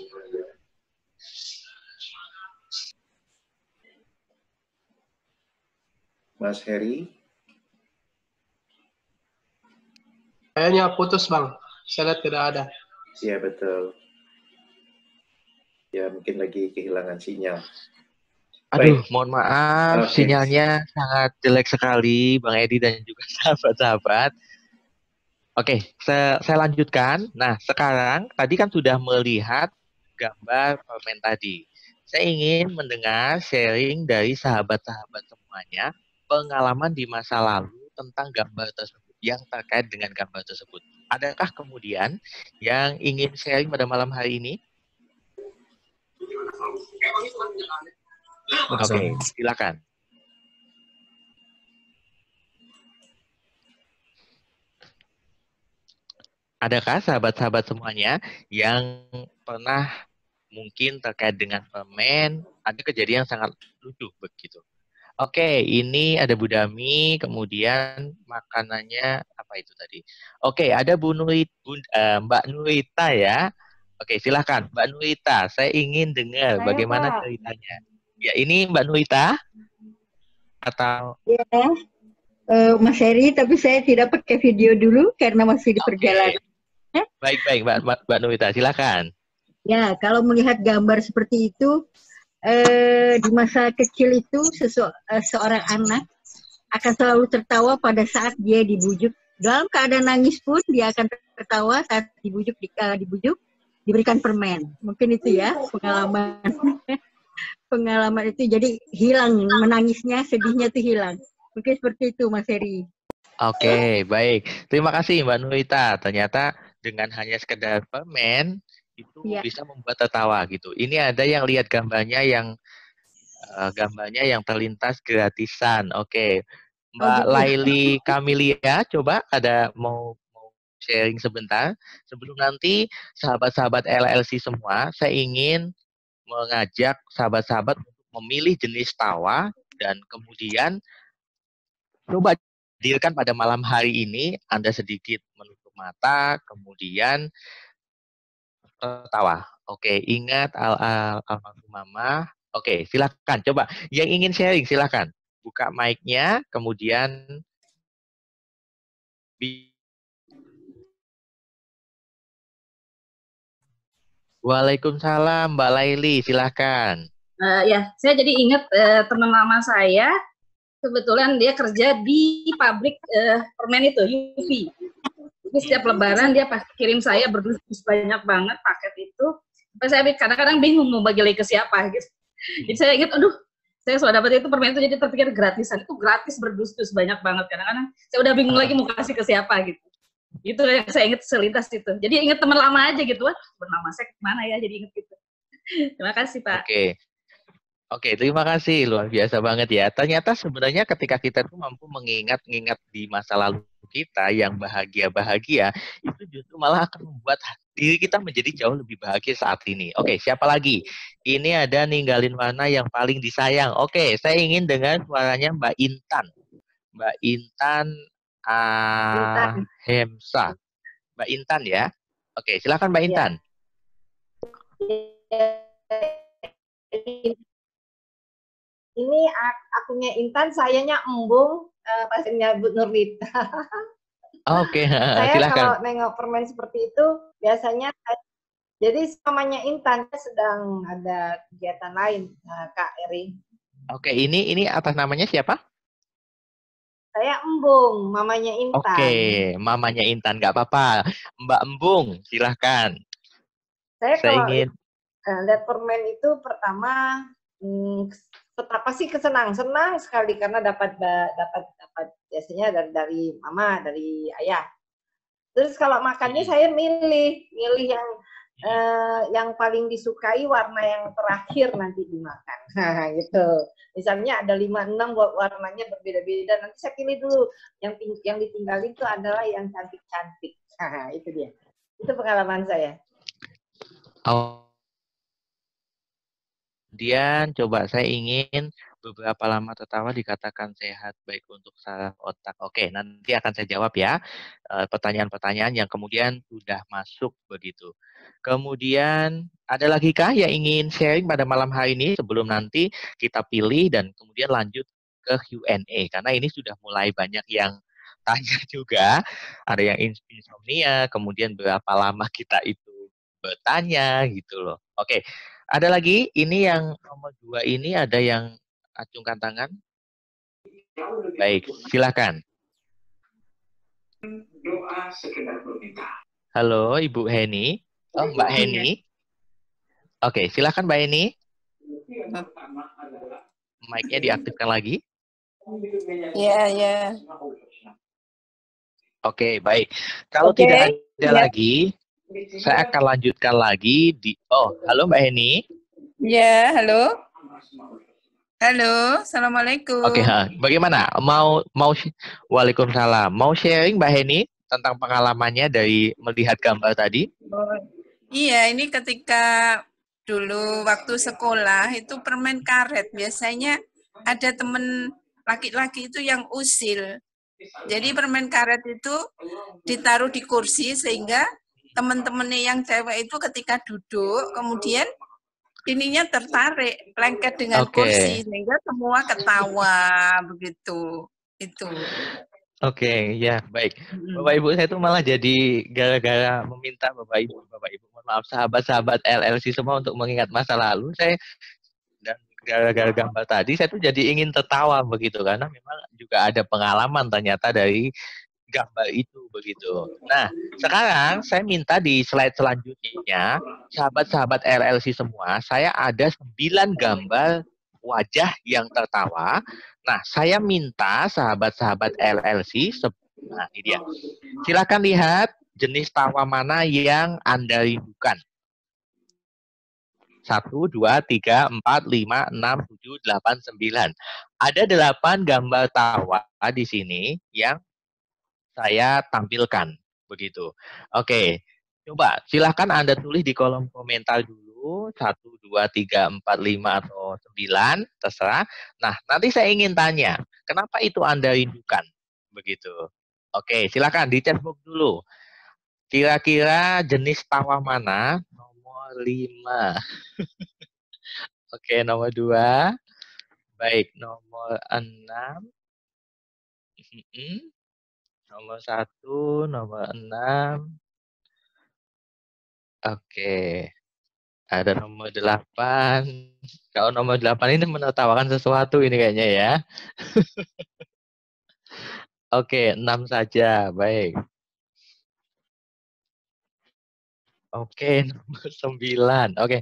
Mas Heri. Kayaknya putus, Bang. Saya lihat tidak ada. Iya, betul. Ya, mungkin lagi kehilangan sinyal. Aduh, Baik. mohon maaf, Oke. sinyalnya sangat jelek sekali, Bang Edi dan juga sahabat-sahabat. Oke, saya, saya lanjutkan. Nah, sekarang tadi kan sudah melihat gambar permen tadi. Saya ingin mendengar sharing dari sahabat-sahabat semuanya, pengalaman di masa lalu tentang gambar tersebut, yang terkait dengan gambar tersebut. Adakah kemudian yang ingin sharing pada malam hari ini? Oke, okay, silakan. Adakah sahabat-sahabat semuanya yang pernah mungkin terkait dengan permen, ada kejadian yang sangat lucu begitu? Oke, ini ada Bu Dami, kemudian makanannya apa itu tadi? Oke, ada Bu Nurit, Bu, uh, Mbak Nurita ya. Oke, silakan Mbak Nurita. Saya ingin dengar Saya, bagaimana Pak. ceritanya. Ya, ini Mbak Nurita atau? Ya, uh, Mas Heri, tapi saya tidak pakai video dulu karena masih di perjalanan. Okay. Baik-baik, Mbak, Mbak Nurita, silakan. Ya, kalau melihat gambar seperti itu, eh, di masa kecil itu sesu, eh, seorang anak akan selalu tertawa pada saat dia dibujuk. Dalam keadaan nangis pun dia akan tertawa saat dibujuk, di, uh, dibujuk diberikan permen. Mungkin itu ya pengalaman pengalaman itu. Jadi hilang menangisnya, sedihnya itu hilang. Mungkin seperti itu, Mas Heri. Oke, okay, baik. Terima kasih Mbak Nurita. Ternyata dengan hanya sekedar permen itu ya bisa membuat tertawa gitu. Ini ada yang lihat gambarnya yang uh, gambarnya yang terlintas gratisan. Oke, okay. Mbak oh, gitu. Laili Kamilia, coba ada mau mau sharing sebentar sebelum nanti sahabat-sahabat L L C semua. Saya ingin mengajak sahabat-sahabat untuk memilih jenis tawa dan kemudian coba hadirkan pada malam hari ini. Anda sedikit menutup mata, kemudian tertawa. Oke, ingat almarhum mama. Oke, silakan. Coba yang ingin sharing silakan. Buka mic-nya, kemudian Waalaikumsalam, Mbak Laili, silakan. Uh, ya, saya jadi ingat uh, teman lama saya, kebetulan dia kerja di pabrik uh, permen itu, U P. Jadi setiap lebaran dia pasti kirim saya berdus-dus banyak banget paket itu. Sampai saya kadang-kadang bingung mau bagi lagi ke siapa gitu. Jadi saya ingat, aduh, saya sudah dapat itu permen itu, jadi terpikir gratisan. Itu gratis berdus-dus banyak banget. Kadang-kadang saya udah bingung lagi mau kasih ke siapa gitu. Itu yang saya ingat selintas itu. Jadi ingat teman lama aja gitu, wah bernama saya kemana ya, jadi ingat gitu. Terima kasih, Pak. Oke. Oke, terima kasih. Luar biasa banget ya. Ternyata sebenarnya ketika kita tuh mampu mengingat-ingat di masa lalu kita yang bahagia-bahagia, itu justru malah akan membuat diri kita menjadi jauh lebih bahagia saat ini. Oke, siapa lagi? Ini ada ninggalin warna yang paling disayang. Oke, saya ingin dengan suaranya Mbak Intan. Mbak Intan uh, Hemsa. Mbak Intan ya. Oke, silakan Mbak Intan. Ya. Ini akunnya Intan, sayanya Embung, uh, pasiennya Bu Nurlita. Oke, okay, saya silakan. Kalau nengok permen seperti itu, biasanya, jadi namanya Intan sedang ada kegiatan lain, uh, Kak Eri. Oke, okay, ini ini atas namanya siapa? Saya Embung, mamanya Intan. Oke, okay, mamanya Intan, nggak apa-apa. Mbak Embung, silahkan. Saya, saya kalau ingin uh, lihat permen itu pertama, hmm, betapa sih kesenang-senang sekali karena dapat dapat dapat biasanya dari dari mama, dari ayah. Terus kalau makannya saya milih milih yang eh, yang paling disukai warna yang terakhir nanti dimakan. Nah, gitu. Misalnya ada lima enam warnanya berbeda-beda, nanti saya pilih dulu yang yang ditinggalin itu adalah yang cantik-cantik. Nah, itu dia. Itu pengalaman saya. Oh. Kemudian coba saya ingin beberapa lama tertawa dikatakan sehat baik untuk saraf otak. Oke, nanti akan saya jawab ya pertanyaan-pertanyaan yang kemudian sudah masuk begitu. Kemudian ada lagi kah yang ingin sharing pada malam hari ini sebelum nanti kita pilih dan kemudian lanjut ke Q and A karena ini sudah mulai banyak yang tanya juga. Ada yang insomnia, kemudian berapa lama kita itu bertanya gitu loh. Oke. Ada lagi, ini yang nomor dua ini ada yang acungkan tangan. Baik, silakan. Doa sekedar berminta. Halo, Ibu Heni. Oh, Mbak Heni. Oke, silakan Mbak Heni. Mic-nya diaktifkan lagi. Iya, iya. Oke, baik. Kalau okay. tidak ada ya. lagi, saya akan lanjutkan lagi di. Oh, halo Mbak Heni. Ya, halo. Halo, assalamualaikum. Oke, okay, bagaimana? Mau mau Waalaikumsalam. Mau sharing Mbak Heni tentang pengalamannya dari melihat gambar tadi? Oh, iya, ini ketika dulu waktu sekolah itu permen karet biasanya ada temen laki-laki itu yang usil. Jadi permen karet itu ditaruh di kursi sehingga teman-temannya yang cewek itu ketika duduk kemudian ininya tertarik lengket dengan okay. kursi sehingga semua ketawa begitu itu. Oke, okay, ya baik. Bapak Ibu saya itu malah jadi gara-gara meminta Bapak Ibu, Bapak Ibu mohon maaf sahabat-sahabat L L C semua untuk mengingat masa lalu saya dan gara-gara gambar tadi saya tuh jadi ingin tertawa begitu karena memang juga ada pengalaman ternyata dari gambar itu begitu. Nah, sekarang saya minta di slide selanjutnya, sahabat-sahabat L L C semua, saya ada sembilan gambar wajah yang tertawa. Nah, saya minta sahabat-sahabat L L C, nah ini dia. Silakan lihat jenis tawa mana yang Anda rindukan. Satu, dua, tiga, empat, lima, enam, tujuh, delapan, sembilan. Ada delapan gambar tawa di sini yang saya tampilkan begitu. Oke, coba silahkan Anda tulis di kolom komentar dulu satu, dua, tiga, empat, lima atau sembilan terserah. Nah nanti saya ingin tanya kenapa itu Anda rindukan begitu. Oke, silahkan di chatbox dulu. Kira-kira jenis tawa mana? Nomor lima. Oke, nomor dua. Baik, nomor enam. Nomor satu, nomor enam. Oke. Ada nomor delapan. Kalau nomor delapan ini menertawakan sesuatu ini kayaknya ya. Oke, enam saja. Baik. Oke, nomor sembilan. Oke.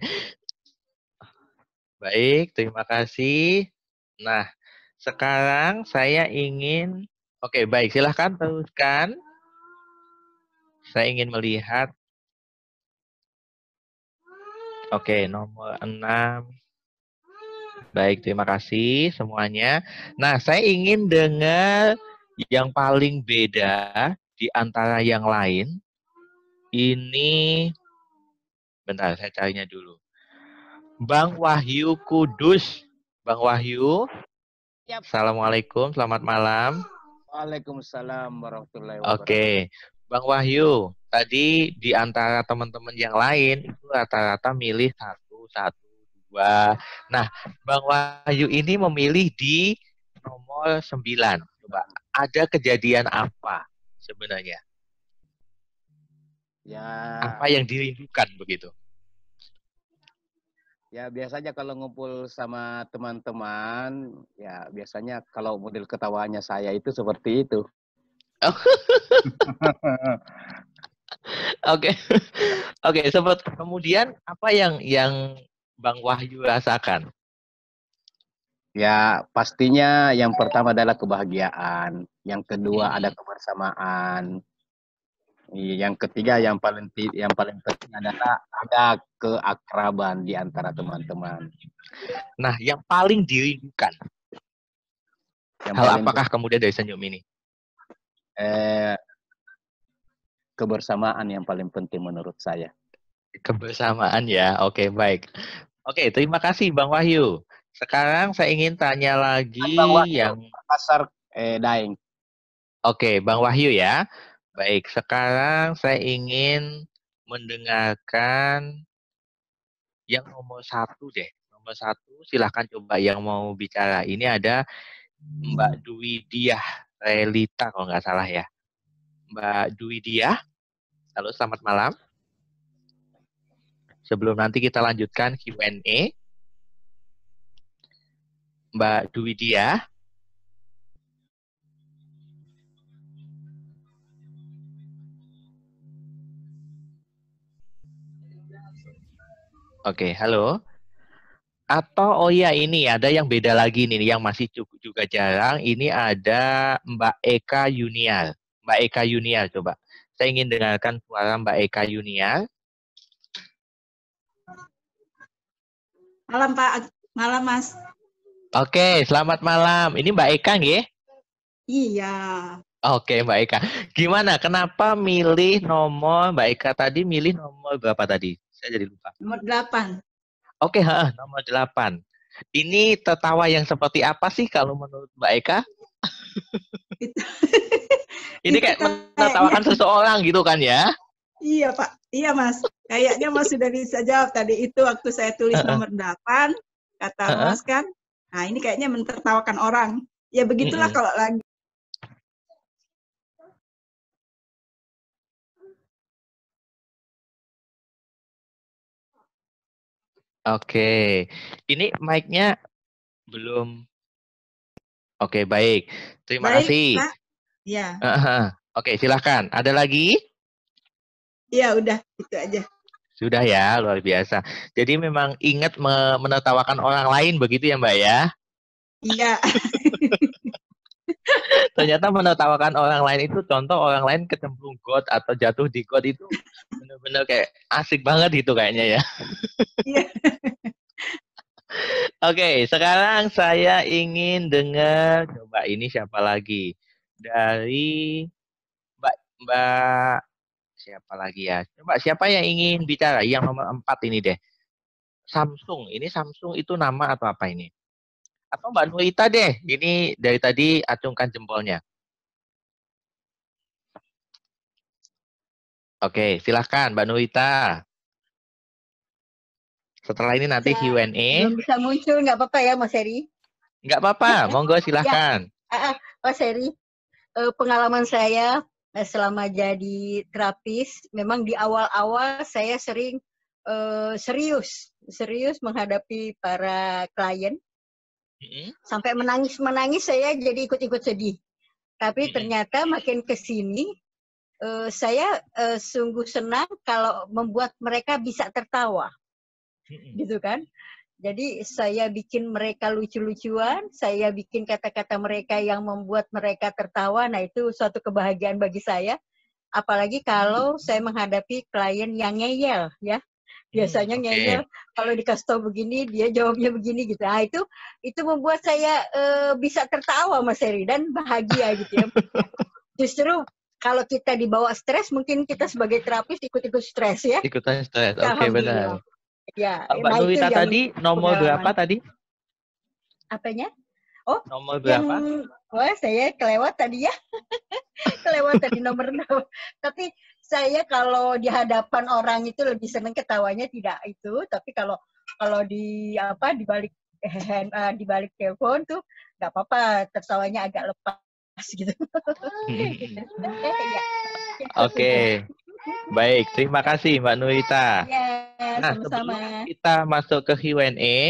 Baik, terima kasih. Nah, sekarang saya ingin Oke, baik. Silahkan teruskan. Saya ingin melihat. Oke, nomor enam. Baik, terima kasih semuanya. Nah, saya ingin dengar yang paling beda di antara yang lain. Ini, bentar, saya carinya dulu. Bang Wahyu Kudus. Bang Wahyu. Yap. Assalamualaikum, selamat malam. Waalaikumsalam warahmatullahi wabarakatuh. Oke, Bang Wahyu, tadi di antara teman-teman yang lain itu rata-rata milih satu, satu, dua. Nah, Bang Wahyu ini memilih di nomor sembilan. Coba, ada kejadian apa sebenarnya? Ya. Apa yang dirindukan begitu? Ya biasanya kalau ngumpul sama teman-teman, ya biasanya kalau model ketawanya saya itu seperti itu. Oke, oke. Sobat, kemudian apa yang yang Bang Wahyu rasakan? Ya pastinya yang pertama adalah kebahagiaan, yang kedua Hmm. ada kebersamaan, yang ketiga yang paling yang paling penting adalah ada keakraban di antara teman-teman. Nah, yang paling dirindukan. Yang Hal paling apakah kemudian dari senyum ini? Eh, kebersamaan yang paling penting menurut saya. Kebersamaan ya, oke baik. Oke, terima kasih Bang Wahyu. Sekarang saya ingin tanya lagi Bang Wahyu, yang Makassar eh, Daeng. Oke, Bang Wahyu ya. Baik, sekarang saya ingin mendengarkan yang nomor satu deh. Nomor satu, silahkan coba yang mau bicara. Ini ada Mbak Dwi Diah Relita kalau nggak salah ya. Mbak Dwi Diah, halo selamat malam. Sebelum nanti kita lanjutkan Q and A. Mbak Dwi Diah. Oke, halo. Atau, oh ya ini ada yang beda lagi nih, yang masih cukup juga jarang. Ini ada Mbak Eka Yuniar. Mbak Eka Yuniar, coba. Saya ingin dengarkan suara Mbak Eka Yuniar. Malam Pak, malam Mas. Oke, selamat malam. Ini Mbak Eka nggih? Iya. Oke, Mbak Eka. Gimana? Kenapa milih nomor, Mbak Eka tadi milih nomor berapa tadi? Saya jadi lupa. Nomor delapan. Oke, ha, nomor delapan. Ini tertawa yang seperti apa sih kalau menurut Mbak Eka? Itu, Ini itu kayak kayaknya, menertawakan seseorang gitu kan ya? Iya Pak, iya Mas. Kayaknya Mas sudah bisa jawab tadi itu waktu saya tulis nomor delapan, kata Mas kan. Nah ini kayaknya mentertawakan orang. Ya begitulah Mm-mm. kalau lagi. Oke, ini mic-nya belum. Oke, baik. Terima Baik kasih. Pak. Ya. Uh-huh. Oke, silahkan. Ada lagi? Iya udah, itu aja. Sudah ya, luar biasa. Jadi memang ingat me- menertawakan orang lain begitu ya Mbak ya? Iya. Ternyata menertawakan orang lain itu contoh orang lain kecemplung got atau jatuh di got itu benar-benar kayak asik banget gitu kayaknya ya. Iya. Oke, sekarang saya ingin dengar, coba ini siapa lagi? Dari Mbak, Mbak, siapa lagi ya? Coba siapa yang ingin bicara? Yang nomor empat ini deh. Samsung, ini Samsung itu nama atau apa ini? Atau Mbak Nurita deh, ini dari tadi acungkan jempolnya. Oke, silahkan Mbak Nurita. Setelah ini nanti Q and A. Belum bisa muncul, nggak apa-apa ya Mas Heri? Nggak apa-apa, monggo silahkan. Ya, Mas Heri, pengalaman saya selama jadi terapis, memang di awal-awal saya sering uh, serius, serius menghadapi para klien. Mm-hmm. Sampai menangis-menangis saya jadi ikut-ikut sedih. Tapi mm-hmm. ternyata makin ke sini, uh, saya uh, sungguh senang kalau membuat mereka bisa tertawa. Mm-hmm. Gitu kan? Jadi saya bikin mereka lucu-lucuan, saya bikin kata-kata mereka yang membuat mereka tertawa. Nah itu suatu kebahagiaan bagi saya. Apalagi kalau saya menghadapi klien yang ngeyel, ya. Biasanya Hmm, oke. ngeyel kalau dikasih tahu begini, dia jawabnya begini gitu. Nah, itu itu membuat saya eh, bisa tertawa Mas Heri dan bahagia gitu ya. Justru kalau kita dibawa stres, mungkin kita sebagai terapis ikut-ikut stres ya. Ikutan stres. Oke, Alhamdulillah. benar. Ya, Eh, Mbak nah itu Nurita yang tadi nomor berapa pengalaman. tadi? Apanya? Oh, Nomor yang berapa? wah saya kelewat tadi ya. Kelewat tadi nomor enam. Tapi saya kalau di hadapan orang itu lebih senang ketawanya tidak itu, tapi kalau kalau di apa di balik hand, uh, di balik telepon tuh nggak apa-apa, tertawanya agak lepas gitu. Gitu. Ya, itu Oke, sudah. baik. Terima kasih Mbak Nurita. Ya, Nah, sama-sama. sebelum kita masuk ke Q and A,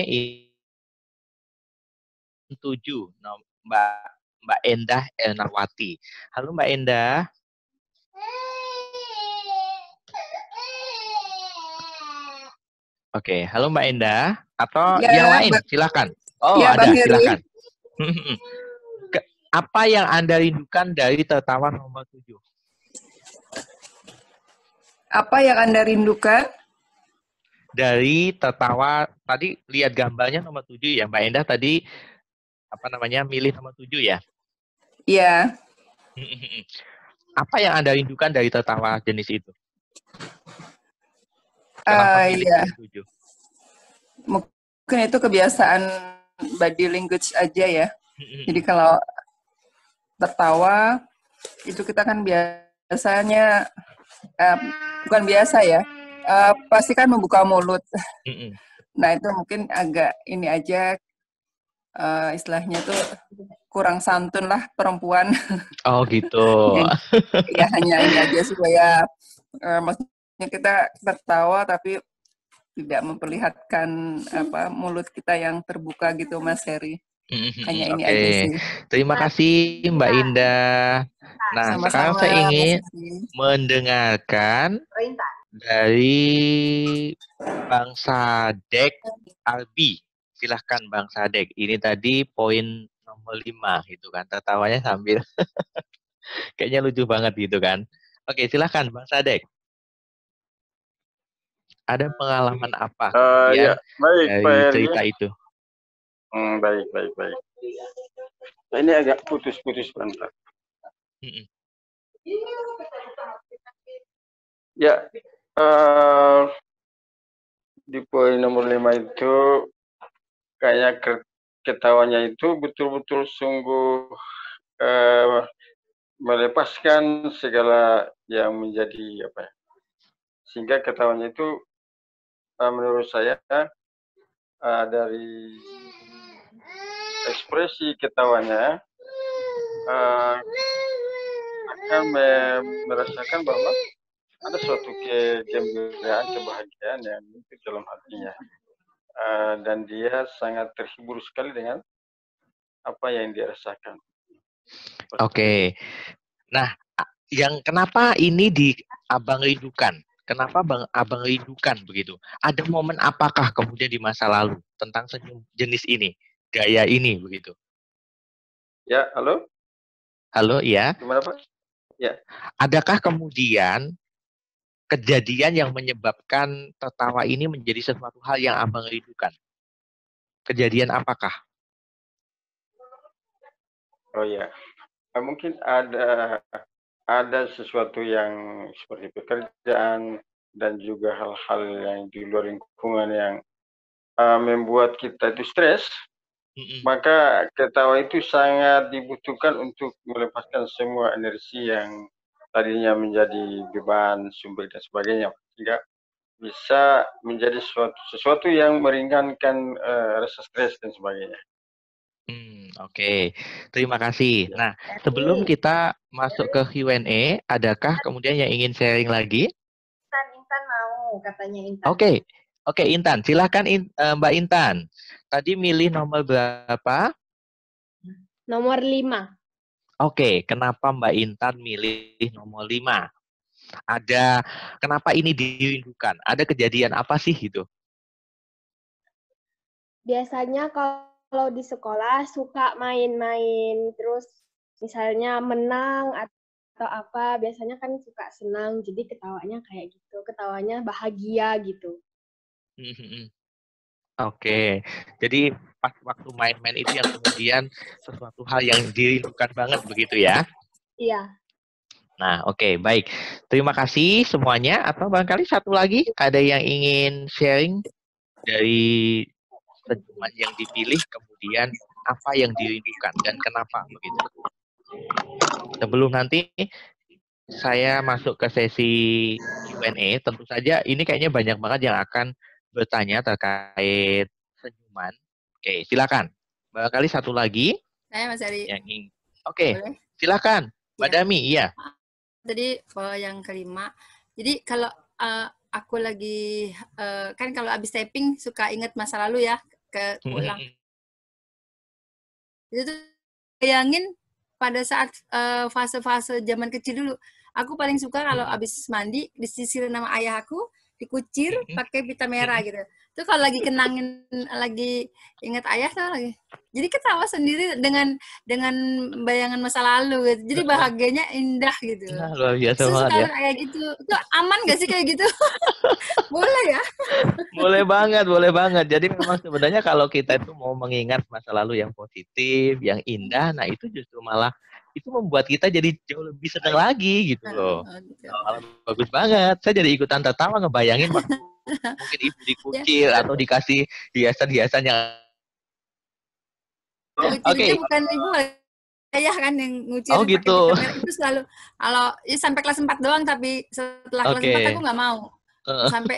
tujuh nom- Mbak Mbak Endah Elnawati. Halo Mbak Endah. Oke, halo Mbak Endah atau Ya, yang lain Bang, silakan. Oh, ya Bang ada, Heri. silakan. Ke- apa yang Anda rindukan dari tertawa nomor tujuh? Apa yang Anda rindukan? Dari tertawa tadi lihat gambarnya nomor tujuh ya Mbak Endah tadi apa namanya milih nomor tujuh ya. Ya, Apa yang Anda rindukan dari tertawa jenis itu? Kenapa uh, milih ya. nomor tujuh? Mungkin itu kebiasaan body language aja ya. Jadi kalau tertawa itu kita kan biasanya uh, bukan biasa ya. Uh, pasti kan membuka mulut. Nah itu mungkin agak ini aja uh, istilahnya tuh kurang santun lah perempuan. Oh gitu. Ya hanya ini aja supaya uh, maksudnya kita tertawa tapi tidak memperlihatkan apa mulut kita yang terbuka gitu Mas Heri. Hanya ini Oke, aja sih. terima kasih Mbak Indah. Nah, Sama-sama, sekarang saya ingin Mas Heri. mendengarkan dari Bang Sadek Albi. Silahkan Bang Sadek. Ini tadi poin nomor lima gitu kan. Tertawanya sambil kayaknya lucu banget gitu kan. Oke, silahkan Bang Sadek. Ada pengalaman apa Uh, kemudian ya, baik Pak dari Heri. cerita itu? Hmm, baik, baik, baik. Nah, ini agak putus-putus bentar. Ya, uh, di poin nomor lima itu kayaknya ketawanya itu betul-betul sungguh uh, melepaskan segala yang menjadi apa ya, sehingga ketawanya itu uh, menurut saya uh, dari ekspresi ketawanya uh, akan me merasakan bahwa ada suatu kegembiraan, kebahagiaan yang itu dalam hatinya, uh, dan dia sangat terhibur sekali dengan apa yang dia rasakan. Oke, okay. Nah, yang kenapa ini di Abang rindukan? Kenapa Bang Abang rindukan begitu? Ada momen apakah kemudian di masa lalu tentang senyum jenis ini, gaya ini begitu? Ya, halo? Halo, ya. Gimana Pak? Ya. Adakah kemudian kejadian yang menyebabkan tertawa ini menjadi sesuatu hal yang Abang rindukan? Kejadian apakah? Oh ya, mungkin ada ada sesuatu yang seperti pekerjaan dan juga hal-hal yang di luar lingkungan yang uh, membuat kita itu stres. Mm-hmm. Maka ketawa itu sangat dibutuhkan untuk melepaskan semua energi yang tadinya menjadi beban, sumber dan sebagainya, sehingga bisa menjadi sesuatu, sesuatu yang meringankan uh, rasa stres dan sebagainya. Hmm, Oke, okay. Terima kasih. Nah, sebelum kita masuk ke Q and A, adakah kemudian yang ingin sharing lagi? Intan, Intan mau, katanya Intan. Oke, okay. Oke okay, Intan, silahkan in, uh, Mbak Intan. Tadi milih nomor berapa? Nomor lima. Oke, okay. Kenapa Mbak Intan milih nomor lima? Ada, kenapa ini dirindukan? Ada kejadian apa sih gitu? Biasanya kalau Kalau di sekolah suka main-main, terus misalnya menang atau apa, biasanya kan suka senang, jadi ketawanya kayak gitu, ketawanya bahagia gitu. Mhm. Oke, jadi pas waktu main-main itu yang kemudian sesuatu hal yang dirindukan banget begitu ya? Iya. Nah, oke, baik. Terima kasih semuanya. Atau barangkali satu lagi, ada yang ingin sharing dari senyuman yang dipilih, kemudian apa yang dirindukan dan kenapa begitu. Sebelum nanti saya masuk ke sesi Q and A, tentu saja ini kayaknya banyak banget yang akan bertanya terkait senyuman. Oke, silakan. Barangkali satu lagi Saya Mas Ari. yang ingin. Oke, Boleh? silakan. Mbak Ya. Dami, iya. Tadi uh, yang kelima. Jadi kalau uh, aku lagi uh, kan kalau habis taping suka inget masa lalu ya, ke ulang. Itu tuh bayangin pada saat uh, fase-fase zaman kecil dulu. Aku paling suka kalau habis mandi disisir nama ayah aku, dikucir pakai pita merah gitu. Itu kalau lagi kenangin, lagi inget ayah tuh lagi. Jadi ketawa sendiri dengan dengan bayangan masa lalu gitu. Jadi bahagianya indah gitu. Nah, luar biasa Terus banget ya. kalau kayak gitu, itu aman gak sih kayak gitu? Boleh ya? Boleh banget, boleh banget. Jadi memang sebenarnya kalau kita itu mau mengingat masa lalu yang positif, yang indah, nah itu justru malah itu membuat kita jadi jauh lebih senang lagi gitu loh. Malah bagus banget. Saya jadi ikutan tertawa ngebayangin waktu mungkin ibu dikucil atau dikasih hiasan-hiasan yang Ngucilnya bukan ibu, ayah kan yang ngucir Oh, pakai gitu. pita merah. Itu selalu kalau ya sampai kelas empat doang, tapi setelah kelas Oke. empat aku nggak mau. Sampai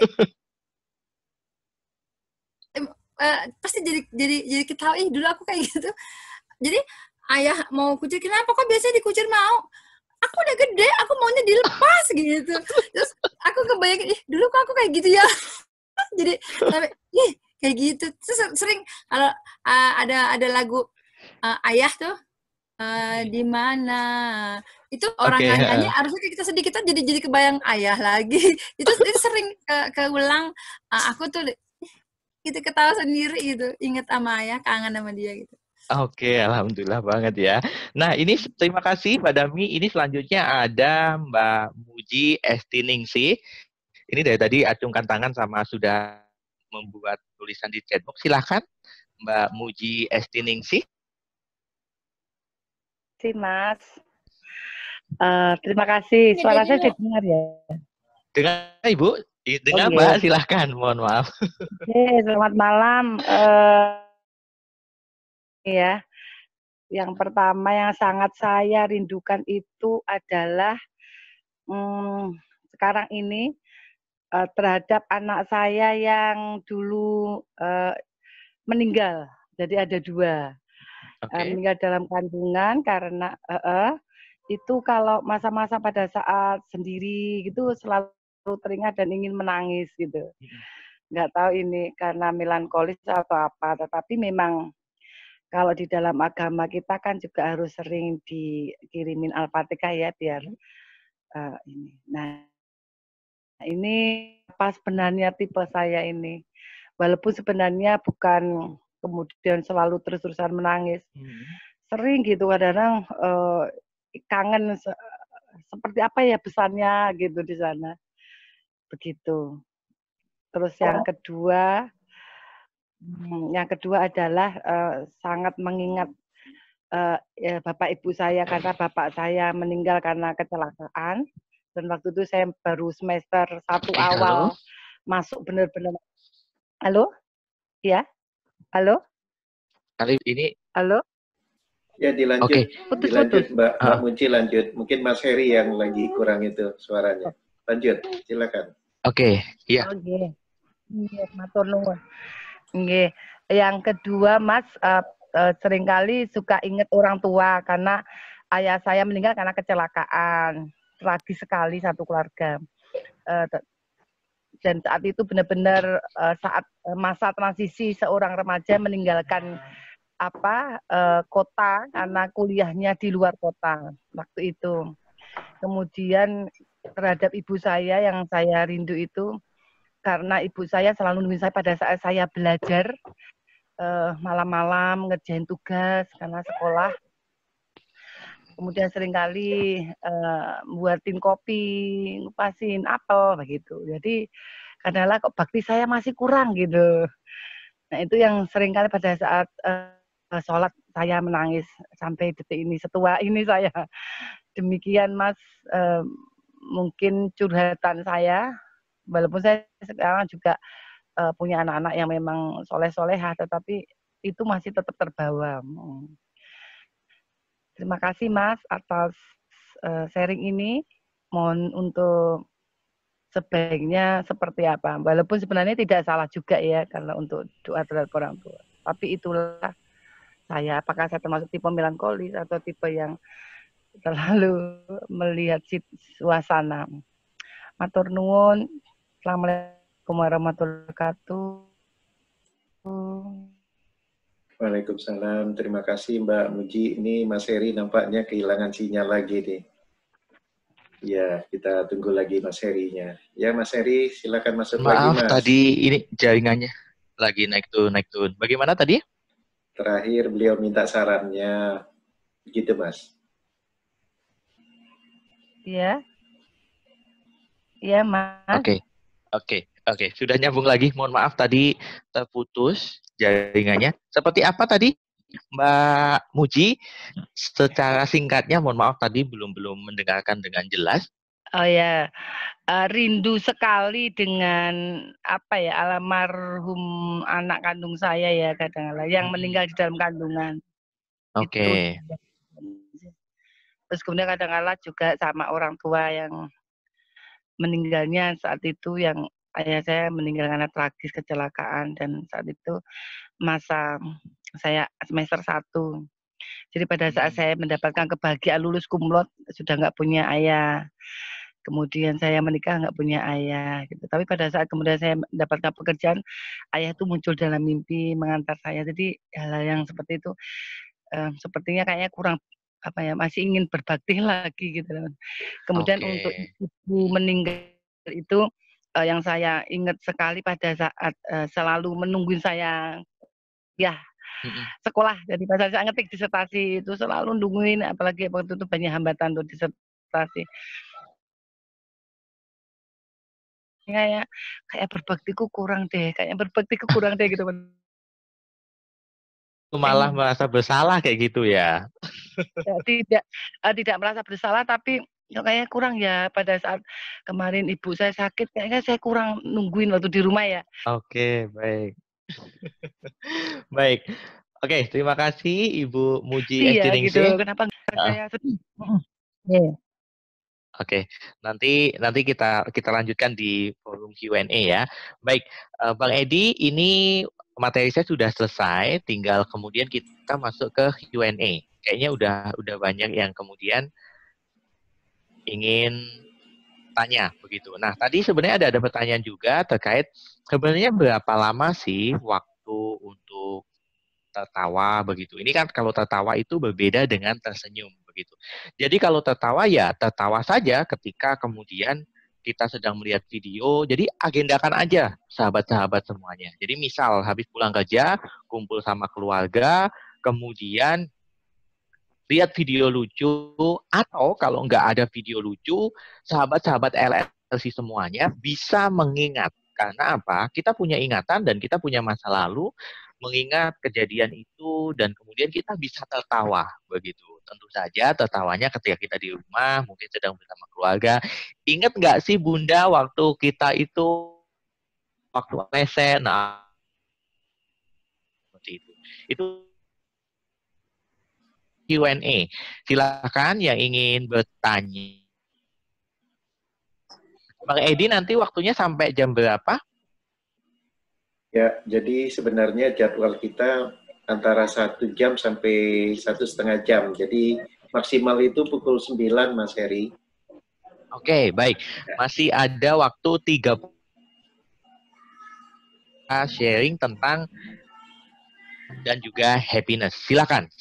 eh, pasti jadi jadi jadi ketawa, ih dulu aku kayak gitu. Jadi ayah mau kucir, kenapa kok biasanya dikucir mau? Aku udah gede, aku maunya dilepas gitu. Terus aku kebayangin, ih dulu kok aku kayak gitu ya. Jadi sampai ih kayak gitu. Terus sering kalau uh, ada ada lagu uh, ayah tuh uh, di mana itu orang Oke, nyanyi heeh. harusnya kita sedih, kita jadi jadi kebayang ayah lagi. itu itu sering ke keulang, uh, aku tuh gitu ketawa sendiri gitu, inget sama ayah, kangen sama dia gitu. Oke, alhamdulillah banget ya. Nah, ini terima kasih Mbak Dami. Ini selanjutnya ada Mbak Muji Estiningsih. Ini dari tadi acungkan tangan sama sudah membuat tulisan di chatbox. Silahkan Mbak Muji Estiningsih. Terima kasih, Mas. Uh, terima kasih. Suara saya sudah dengar ya? Dengar, Ibu? Dengar, oh, Mbak. yeah. Silahkan. Mohon maaf. Oke, okay, selamat malam. Uh, ya, yang pertama yang sangat saya rindukan itu adalah hmm, sekarang ini uh, terhadap anak saya yang dulu uh, meninggal. Jadi ada dua. Okay. Uh, meninggal dalam kandungan karena uh, uh, itu kalau masa-masa pada saat sendiri gitu selalu teringat dan ingin menangis gitu. Nggak tahu ini karena melankolis atau apa, tetapi memang kalau di dalam agama kita kan juga harus sering dikirimin Al-Fatihah ya biar uh, ini. Nah, ini apa sebenarnya tipe saya ini. Walaupun sebenarnya bukan kemudian selalu terus-terusan menangis. Hmm. Sering gitu kadang-kadang uh, kangen se seperti apa ya pesannya gitu di sana. Begitu. Terus yang kedua, hmm, yang kedua adalah uh, sangat mengingat uh, ya, bapak ibu saya karena bapak saya meninggal karena kecelakaan dan waktu itu saya baru semester satu eh, awal halo? masuk benar-benar. Halo? Ya? Halo? Kali ini. Halo? Ya dilanjut, okay. putus, dilanjut putus. Mbak, Mbak uh. Muji lanjut. Mungkin Mas Heri yang lagi kurang itu suaranya. Lanjut, silakan. Oke, okay. Iya. Oke. Iya, matur nuwun. Nggih. Yang kedua, Mas, uh, uh, seringkali suka ingat orang tua karena ayah saya meninggal karena kecelakaan. Tragis sekali satu keluarga. Uh, dan saat itu benar-benar uh, saat uh, masa transisi seorang remaja meninggalkan apa uh, kota karena kuliahnya di luar kota waktu itu. Kemudian terhadap ibu saya yang saya rindu itu karena ibu saya selalu nungguin saya pada saat saya belajar malam-malam uh, ngerjain tugas karena sekolah. Kemudian seringkali uh, buatin kopi, ngupasin apel begitu. Jadi Kadang-kadang kok bakti saya masih kurang gitu. Nah itu yang seringkali pada saat uh, sholat saya menangis sampai detik ini, setua ini saya. Demikian Mas, uh, mungkin curhatan saya, walaupun saya sekarang juga uh, punya anak-anak yang memang soleh-solehah, tetapi itu masih tetap terbawa. Hmm. Terima kasih Mas atas uh, sharing ini. Mohon untuk sebaiknya seperti apa. Walaupun sebenarnya tidak salah juga ya karena untuk doa terhadap orang tua. Tapi itulah saya. Apakah saya termasuk tipe melankolis atau tipe yang terlalu melihat suasana. Matur nuwun. Assalamualaikum warahmatullahi wabarakatuh. Waalaikumsalam. Terima kasih Mbak Muji. Ini Mas Heri nampaknya kehilangan sinyal lagi nih. Ya, kita tunggu lagi Mas Herinya. Ya, Mas Heri, silakan masuk Maaf, lagi, Mas. Maaf, tadi ini jaringannya lagi naik turun, naik turun. Bagaimana tadi? Terakhir beliau minta sarannya. Gitu, Mas. Iya. Iya, Mas. Oke. Okay. Oke, okay. oke. Okay. Sudah nyambung lagi. Mohon maaf tadi terputus jaringannya. Seperti apa tadi? Mbak Muji, secara singkatnya, mohon maaf tadi belum belum mendengarkan dengan jelas. Oh ya, uh, rindu sekali dengan apa ya almarhum anak kandung saya ya kadang-kadang yang meninggal di dalam kandungan. Oke. Okay. Terus kemudian kadang-kadang juga sama orang tua yang meninggalnya saat itu, yang ayah saya meninggal karena tragis kecelakaan, dan saat itu masa saya semester satu. Jadi pada saat saya mendapatkan kebahagiaan lulus kumlot, sudah nggak punya ayah. Kemudian saya menikah nggak punya ayah. Gitu. Tapi pada saat kemudian saya mendapatkan pekerjaan, ayah itu muncul dalam mimpi mengantar saya. Jadi hal-hal yang seperti itu eh, sepertinya kayaknya kurang apa ya, masih ingin berbakti lagi gitu. Kemudian okay. Untuk ibu meninggal itu eh, yang saya ingat sekali pada saat eh, selalu menungguin saya ya sekolah. Jadi pas saya ngetik disertasi itu selalu nungguin, apalagi waktu itu banyak hambatan untuk disertasi. Kayak kayak berbaktiku kurang deh, kayak berbaktiku kurang deh gitu. Malah merasa bersalah kayak gitu ya? Ya tidak uh, tidak merasa bersalah, tapi kayaknya kurang ya pada saat kemarin ibu saya sakit, kayaknya saya kurang nungguin waktu di rumah ya. Oke, baik. Baik. Oke, terima kasih Ibu Muji iya, Estiningsih. Gitu. Kenapa uh. saya sedih? Yeah. Oke, nanti nanti kita kita lanjutkan di forum Q and A ya. Baik, uh, Bang Edi, ini materi saya sudah selesai, tinggal kemudian kita masuk ke Q and A. Kayaknya udah udah banyak yang kemudian ingin tanya begitu. Nah, tadi sebenarnya ada ada pertanyaan juga terkait sebenarnya berapa lama sih waktu untuk tertawa begitu. Ini kan kalau tertawa itu berbeda dengan tersenyum begitu. Jadi kalau tertawa ya tertawa saja ketika kemudian kita sedang melihat video. Jadi agendakan aja sahabat-sahabat semuanya. Jadi misal habis pulang kerja, kumpul sama keluarga, kemudian lihat video lucu, atau kalau nggak ada video lucu, sahabat-sahabat L L C semuanya bisa mengingat. Karena apa? Kita punya ingatan dan kita punya masa lalu, mengingat kejadian itu, dan kemudian kita bisa tertawa begitu. Tentu saja tertawanya ketika kita di rumah, mungkin sedang bersama keluarga. Ingat nggak sih Bunda waktu kita itu waktu leset, nah seperti itu. Itu Q and A. Silakan yang ingin bertanya. Bang Edi, nanti waktunya sampai jam berapa? Ya, jadi sebenarnya jadwal kita antara satu jam sampai satu setengah jam. Jadi maksimal itu pukul sembilan, Mas Heri. Oke, baik. Masih ada waktu tiga puluh sharing tentang dan juga happiness. Silakan.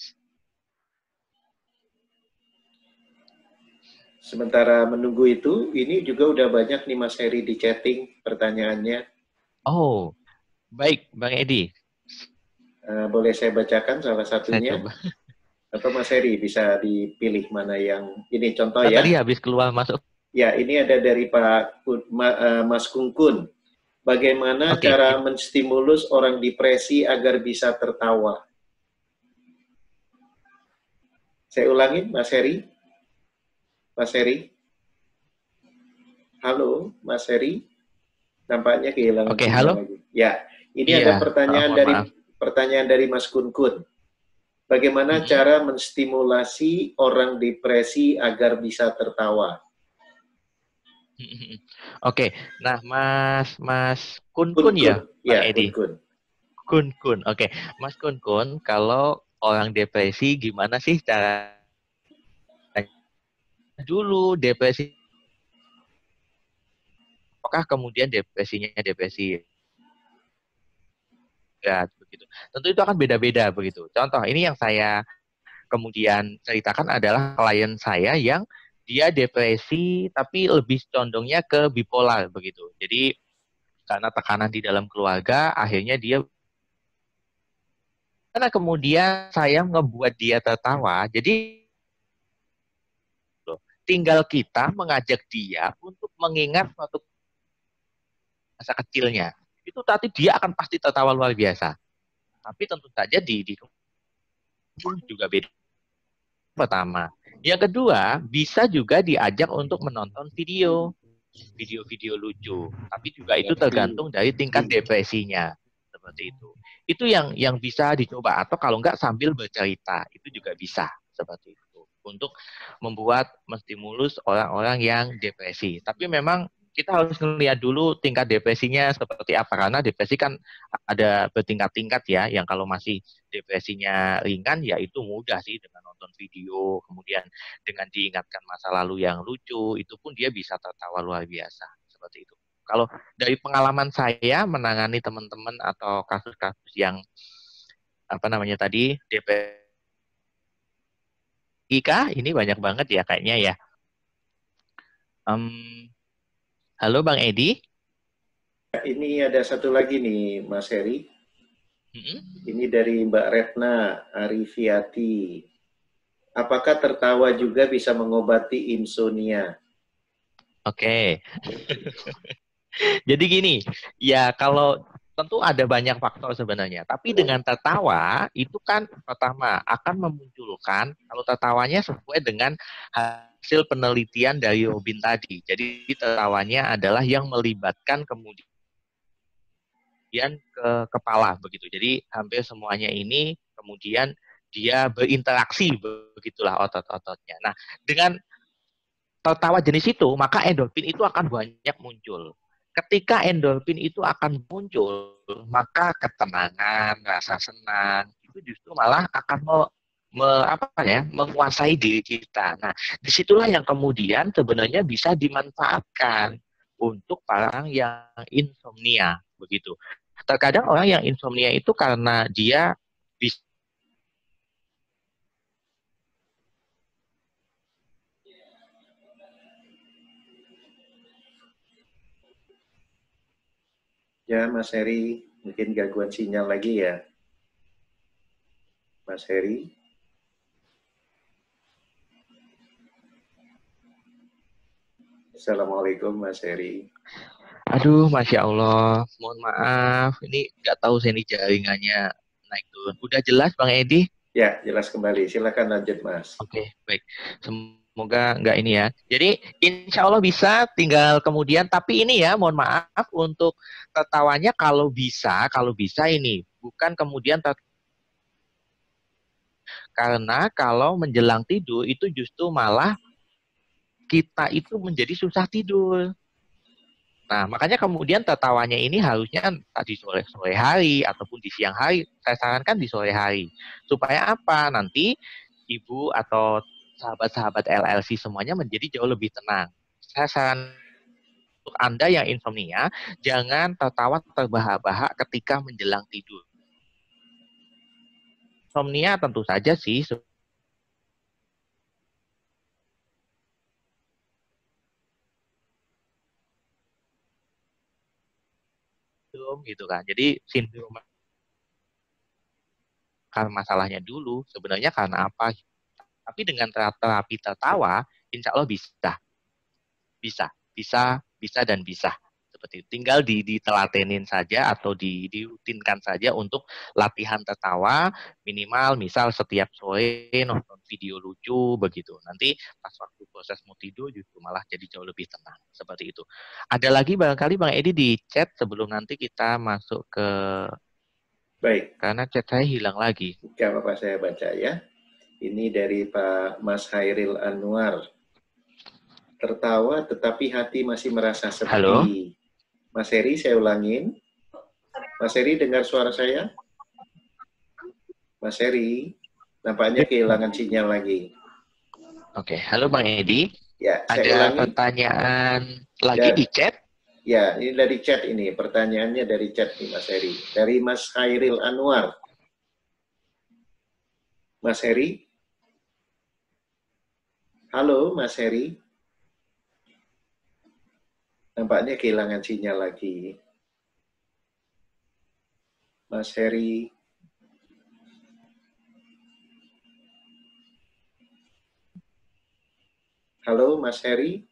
Sementara menunggu itu, ini juga udah banyak nih Mas Heri di chatting pertanyaannya. Oh, baik Bang Edi. Uh, boleh saya bacakan salah satunya? Atau Mas Heri bisa dipilih mana yang ini contoh nah, ya? Tadi habis keluar masuk. Ya, ini ada dari Pak Mas Kungkun. Bagaimana Oke. cara menstimulus orang depresi agar bisa tertawa? Saya ulangin, Mas Heri. Mas Heri. Halo, Mas Heri. Nampaknya kehilangan Oke, sinyal halo. lagi. Ya, ini Iya, ada uh, pertanyaan mohon dari maaf. pertanyaan dari Mas Kun Kun. Bagaimana Mm-mm. cara menstimulasi orang depresi agar bisa tertawa? Oke, nah Mas Mas Kun Kun Kun Kun, ya, Bang ya Kun Edi. Kun. Kun Kun. Oke, Mas Kun Kun, kalau orang depresi gimana sih cara dulu depresi? Apakah kemudian depresinya depresi berat begitu? Tentu itu akan beda-beda begitu. Contoh ini yang saya kemudian ceritakan adalah klien saya yang dia depresi tapi lebih condongnya ke bipolar begitu. Jadi karena tekanan di dalam keluarga akhirnya dia karena kemudian saya ngebuat dia tertawa. Jadi tinggal kita mengajak dia untuk mengingat suatu masa kecilnya. Itu tadi dia akan pasti tertawa luar biasa. Tapi tentu saja di, di juga beda. Pertama. Yang kedua, bisa juga diajak untuk menonton video. Video-video lucu. Tapi juga itu tergantung dari tingkat depresinya. Seperti itu. Itu yang yang bisa dicoba. Atau kalau enggak sambil bercerita. Itu juga bisa. Seperti itu. Untuk membuat menstimulus orang-orang yang depresi. Tapi memang kita harus melihat dulu tingkat depresinya seperti apa. Karena depresi kan ada bertingkat-tingkat ya. Yang kalau masih depresinya ringan, ya itu mudah sih dengan nonton video. Kemudian dengan diingatkan masa lalu yang lucu, itu pun dia bisa tertawa luar biasa. Seperti itu. Kalau dari pengalaman saya menangani teman-teman atau kasus-kasus yang apa namanya tadi, depresi, Ika, ini banyak banget ya kayaknya ya. Um, halo Bang Edi. Ini ada satu lagi nih Mas Heri. Mm-hmm. Ini dari Mbak Retna Arifiati. Apakah tertawa juga bisa mengobati insomnia? Oke. Jadi gini, ya kalau tentu ada banyak faktor sebenarnya. Tapi dengan tertawa, itu kan pertama akan memunculkan, kalau tertawanya sesuai dengan hasil penelitian dari Robin tadi. Jadi tertawanya adalah yang melibatkan kemudian ke kepala begitu. Jadi hampir semuanya ini kemudian dia berinteraksi begitulah otot-ototnya. Nah, dengan tertawa jenis itu, maka endorfin itu akan banyak muncul. Ketika endorfin itu akan muncul, maka ketenangan, rasa senang itu justru malah akan me, me, apa ya, menguasai diri kita. Nah, disitulah yang kemudian sebenarnya bisa dimanfaatkan untuk orang yang insomnia, begitu. Terkadang orang yang insomnia itu karena dia bisa Ya, Mas Heri, mungkin gangguan sinyal lagi ya. Mas Heri. Assalamualaikum, Mas Heri. Aduh, Masya Allah. Mohon maaf, ini nggak tahu saya ini jaringannya naik turun. Udah jelas, Bang Edi? Ya, jelas kembali. Silakan lanjut, Mas. Oke, baik. Semoga nggak ini ya. Jadi insya Allah bisa, tinggal kemudian. Tapi ini ya, mohon maaf untuk tertawanya kalau bisa, kalau bisa ini bukan kemudian ter... karena kalau menjelang tidur itu justru malah kita itu menjadi susah tidur. Nah, makanya kemudian tertawanya ini harusnya di sore sore hari ataupun di siang hari. Saya sarankan di sore hari supaya apa? Nanti ibu atau sahabat-sahabat L L C semuanya menjadi jauh lebih tenang. Saya saran untuk Anda yang insomnia, jangan tertawa terbahak-bahak ketika menjelang tidur. Insomnia tentu saja sih sindrom gitu kan. Jadi sindrom karena masalahnya dulu sebenarnya karena apa? Tapi dengan terapi tertawa, insya Allah bisa, bisa, bisa, bisa dan bisa Seperti itu. Tinggal di, ditelatenin saja atau di, dirutinkan saja untuk latihan tertawa minimal misal setiap sore nonton video lucu begitu. Nanti pas waktu proses mau tidur justru malah jadi jauh lebih tenang. Seperti itu. Ada lagi barangkali Bang Edi di chat sebelum nanti kita masuk ke... Baik. Karena chat saya hilang lagi. Gak apa-apa, saya baca ya. Ini dari Pak Mas Hairil Anwar. Tertawa tetapi hati masih merasa sepi. Halo? Mas Heri, saya ulangin. Mas Heri, dengar suara saya? Mas Heri, nampaknya kehilangan sinyal lagi. Oke, halo Bang Edi. Ya, saya Ada ulangin. pertanyaan lagi Dan, di chat? Ya, ini dari chat ini. Pertanyaannya dari chat nih, Mas Heri. Dari Mas Hairil Anwar. Mas Heri? Halo, Mas Heri? Nampaknya kehilangan sinyal lagi. Mas Heri? Halo, Mas Heri?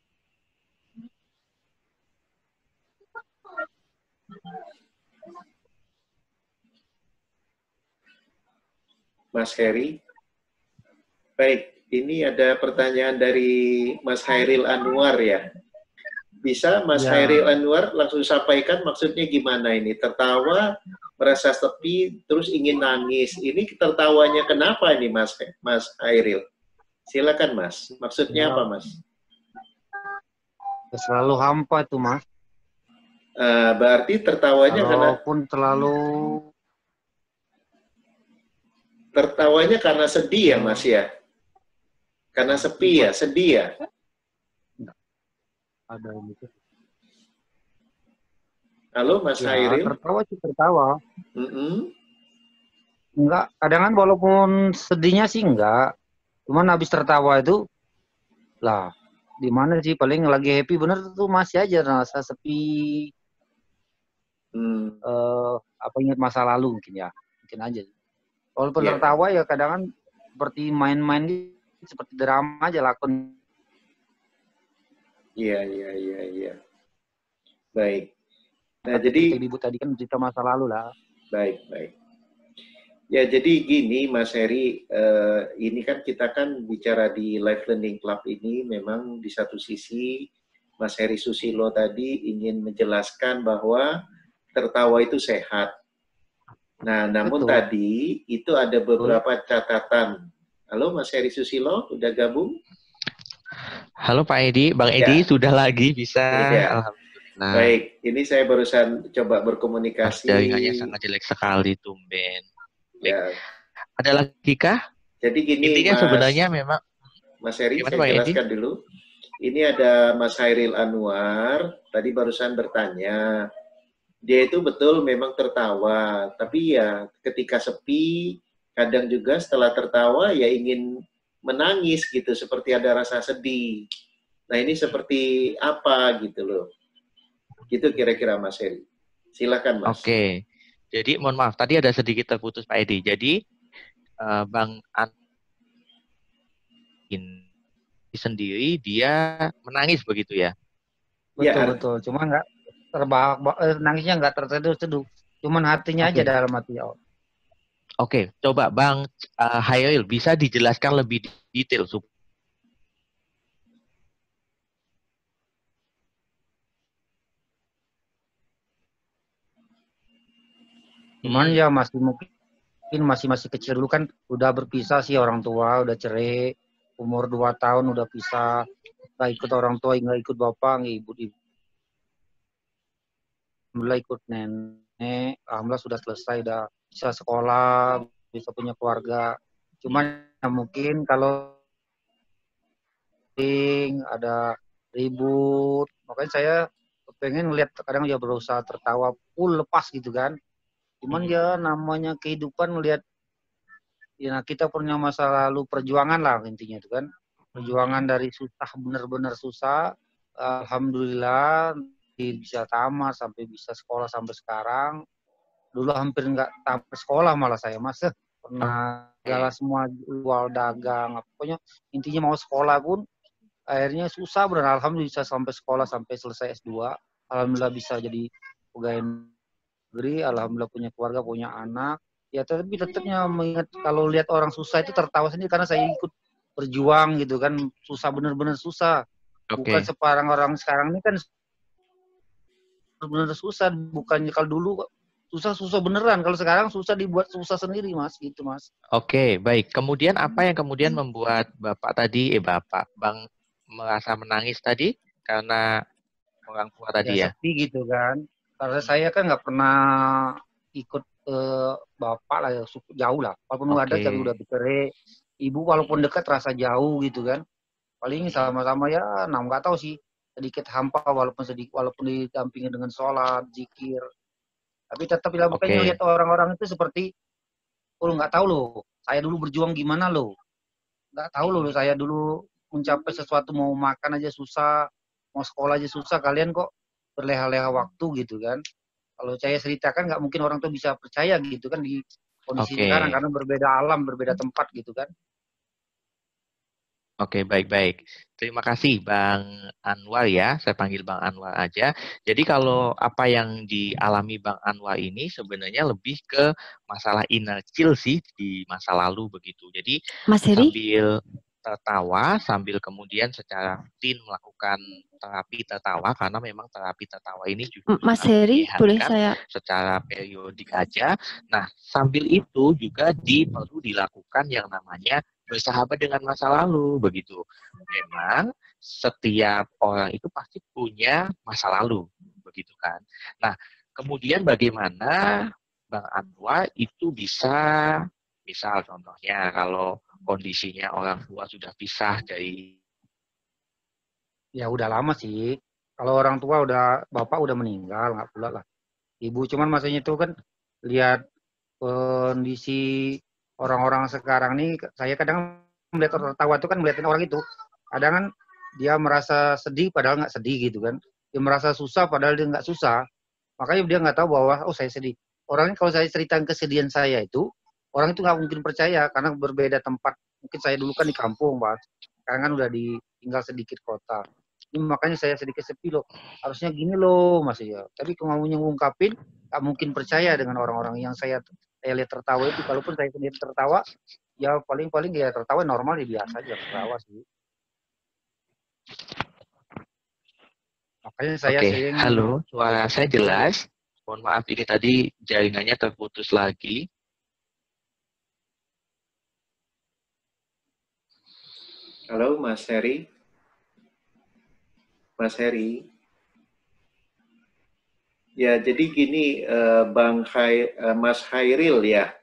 Mas Heri? Baik, ini ada pertanyaan dari Mas Hairil Anwar ya. Bisa Mas Ya. Hairil Anwar langsung sampaikan maksudnya gimana ini? Tertawa, merasa sepi, terus ingin nangis. Ini tertawanya kenapa ini Mas Mas Hairil? Silakan Mas. Maksudnya Ya. apa Mas? Selalu hampa itu Mas. Uh, berarti tertawanya karena Walaupun terlalu tertawanya karena sedih ya Mas ya? Karena sepi ya, sedih ya? ada gitu. Halo Mas Ya, Hairil? tertawa sih tertawa. Mm-mm. Enggak, kadang kan walaupun sedihnya sih enggak. Cuman habis tertawa itu lah di mana sih paling lagi happy bener tuh masih aja rasa sepi. Hmm. Eh, apa ingat masa lalu mungkin ya. Mungkin aja. Walaupun Yeah. tertawa ya kadang kan seperti main-main gitu, seperti drama aja lakon. Iya, iya, iya, iya. Baik. Nah, Seperti jadi Ibu tadi kan cerita masa lalu lah. baik, baik. Ya, jadi gini Mas Heri, eh, ini kan kita kan bicara di Life Learning Club ini memang di satu sisi Mas Heri Susilo tadi ingin menjelaskan bahwa tertawa itu sehat. Nah, namun Betul. tadi itu ada beberapa catatan. Halo Mas Heri Susilo, udah gabung? Halo Pak Edi, Bang Ya. Edi sudah lagi bisa. Iya. Alhamdulillah. Baik, ini saya barusan coba berkomunikasi. Jaringannya sangat jelek sekali, tumben. Baik. Ya. Ada lagi kah? Jadi gini Intinya Mas, sebenarnya memang Mas Heri, Gimana, saya Bang Edi? jelaskan dulu. Ini ada Mas Hairil Anwar, tadi barusan bertanya. Dia itu betul memang tertawa, tapi ya ketika sepi, kadang juga setelah tertawa ya ingin menangis gitu, seperti ada rasa sedih. Nah ini seperti apa gitu loh. Gitu kira-kira Mas Heri. Silakan Mas. Oke. Jadi mohon maaf, tadi ada sedikit terputus Pak Edi. Jadi eh, Bang An ini sendiri dia menangis begitu ya? Betul Ya, betul. Cuma nggak terbahak, eh, nangisnya nggak terseduh-seduh. Cuman hatinya aja Oke. dalam hati. Oh. Oke, coba Bang uh, Hairil bisa dijelaskan lebih detail sup- Cuman ya masih mungkin masih masih kecil dulu kan udah berpisah sih orang tua, udah cerai, umur dua tahun udah pisah, nggak ikut orang tua, nggak ikut bapak, nggak ikut ibu, alhamdulillah ikut nenek, alhamdulillah sudah selesai, udah bisa sekolah, bisa punya keluarga. Cuman ya mungkin kalau ada ribut, makanya saya pengen ngeliat kadang ya berusaha tertawa full lepas gitu kan. Cuman ya namanya kehidupan melihat ya kita punya masa lalu perjuangan lah intinya itu kan. Perjuangan dari susah benar-benar susah. Alhamdulillah bisa tamat sampai bisa sekolah sampai sekarang. Dulu hampir nggak tamat sekolah malah saya Mas. Pernah segala semua jual dagang. Pokoknya intinya mau sekolah pun akhirnya susah benar. Alhamdulillah bisa sampai sekolah sampai selesai S dua. alhamdulillah bisa jadi pegawai negeri, alhamdulillah punya keluarga, punya anak. Ya tapi tetapnya mengingat kalau lihat orang susah itu tertawa sendiri karena saya ikut berjuang gitu kan, susah bener-bener susah. Bukan Oke. separang orang sekarang ini kan bener-bener susah, bukannya kalau dulu susah-susah beneran, kalau sekarang susah dibuat susah sendiri Mas, gitu Mas. Oke, baik. Kemudian apa yang kemudian membuat Bapak tadi, eh Bapak, Bang merasa menangis tadi karena orang tua tadi Ya ya? sepi gitu kan. Karena saya kan nggak pernah ikut eh, bapak lah ya, suku- jauh lah. Walaupun ada tapi Oke. udah bercerai. Ibu walaupun dekat rasa jauh gitu kan. Paling sama-sama ya, nah nggak tahu sih. Sedikit hampa walaupun sedikit, walaupun didampingi dengan sholat, zikir. Tapi tetap ya makanya Oke. lihat orang-orang itu seperti, oh nggak tahu loh. Saya dulu berjuang gimana loh. Nggak tahu loh, saya dulu mencapai sesuatu mau makan aja susah, mau sekolah aja susah. Kalian kok berleha-leha waktu gitu kan. Kalau saya ceritakan nggak mungkin orang tuh bisa percaya gitu kan di kondisi sekarang Oke. karena berbeda alam, berbeda tempat gitu kan. Oke, baik-baik. Terima kasih Bang Anwar ya, saya panggil Bang Anwar aja. Jadi kalau apa yang dialami Bang Anwar ini sebenarnya lebih ke masalah inner child sih di masa lalu begitu. Jadi Mas Heri? sambil tertawa, sambil kemudian secara rutin melakukan terapi tertawa, karena memang terapi tertawa ini juga M- Mas sangat Heri, boleh menyehatkan saya? secara periodik aja. Nah, sambil itu juga di, perlu dilakukan yang namanya bersahabat dengan masa lalu begitu. Memang setiap orang itu pasti punya masa lalu begitu kan. Nah, kemudian bagaimana Bang Anwar itu bisa, misal contohnya kalau kondisinya orang tua sudah pisah dari, Ya udah lama sih. Kalau orang tua udah, bapak udah meninggal, nggak pula lah. Ibu cuman masanya itu kan lihat kondisi orang-orang sekarang nih, saya kadang melihat orang tertawa itu kan melihatin orang itu. Kadang kan dia merasa sedih padahal nggak sedih gitu kan. Dia merasa susah padahal dia nggak susah. Makanya dia nggak tahu bahwa, oh saya sedih. Orangnya kalau saya ceritakan kesedihan saya itu, orang itu nggak mungkin percaya karena berbeda tempat. Mungkin saya dulu kan di kampung, Mas. Sekarang kan udah ditinggal sedikit kota. Ini makanya saya sedikit sepi loh. Harusnya gini loh, Mas ya. Tapi kalau mau ngungkapin, nggak mungkin percaya dengan orang-orang yang saya saya lihat tertawa itu. Kalaupun saya sendiri tertawa, ya paling-paling ya tertawa normal ya biasa aja tertawa sih. Makanya saya oke, sering. halo, suara saya jelas. Mohon maaf ini tadi jaringannya terputus lagi. Halo Mas Heri. Mas Heri. Ya, jadi gini, uh, Bang Hai, uh, Mas Hairil ya.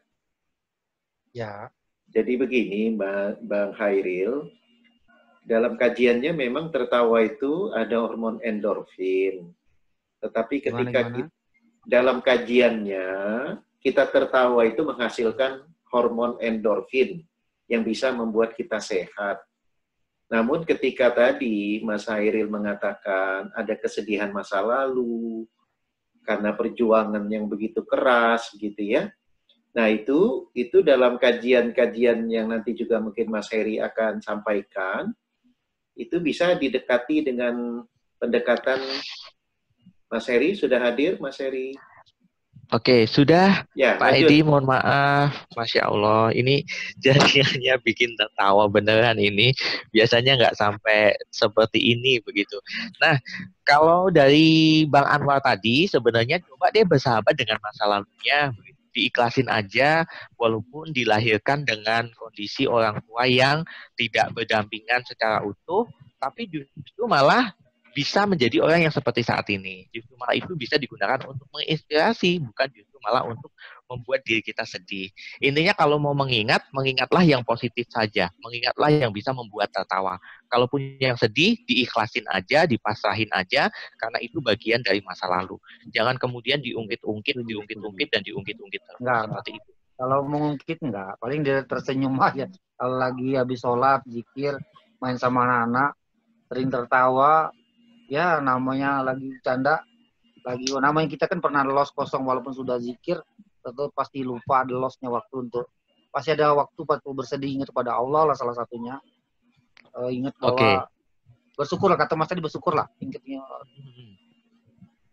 Ya. Jadi begini, Bang, Bang Hairil, dalam kajiannya memang tertawa itu ada hormon endorfin. Tetapi ketika Gimana, gimana? Kita, dalam kajiannya, kita tertawa itu menghasilkan hormon endorfin yang bisa membuat kita sehat. Namun ketika tadi Mas Hairil mengatakan ada kesedihan masa lalu, karena perjuangan yang begitu keras gitu ya. Nah itu itu dalam kajian-kajian yang nanti juga mungkin Mas Heri akan sampaikan, itu bisa didekati dengan pendekatan. Mas Heri sudah hadir, Mas Heri? Oke, sudah ya, Pak lanjut. Edi, mohon maaf. Masya Allah, ini jaringannya bikin tertawa beneran ini. Biasanya nggak sampai seperti ini begitu. Nah, kalau dari Bang Anwar tadi, sebenarnya coba dia bersahabat dengan masa lalunya. Diikhlasin aja, walaupun dilahirkan dengan kondisi orang tua yang tidak berdampingan secara utuh, tapi justru malah bisa menjadi orang yang seperti saat ini. Justru malah itu bisa digunakan untuk menginspirasi, bukan justru malah untuk membuat diri kita sedih. Intinya kalau mau mengingat, mengingatlah yang positif saja. Mengingatlah yang bisa membuat tertawa. Kalaupun yang sedih, diikhlasin aja, dipasrahin aja, karena itu bagian dari masa lalu. Jangan kemudian diungkit-ungkit, diungkit-ungkit, dan diungkit-ungkit terus. Enggak, Seperti itu. Kalau mengungkit enggak, paling dia tersenyum aja. Kalau lagi habis sholat, zikir, main sama anak-anak, sering tertawa, ya namanya lagi canda, lagi namanya kita kan pernah los kosong walaupun sudah zikir, tentu pasti lupa ada losnya waktu untuk, pasti ada waktu waktu bersedih, ingat kepada Allah lah salah satunya. Uh, ingat bahwa okay. bersyukurlah, kata Mas tadi bersyukurlah, ingatnya.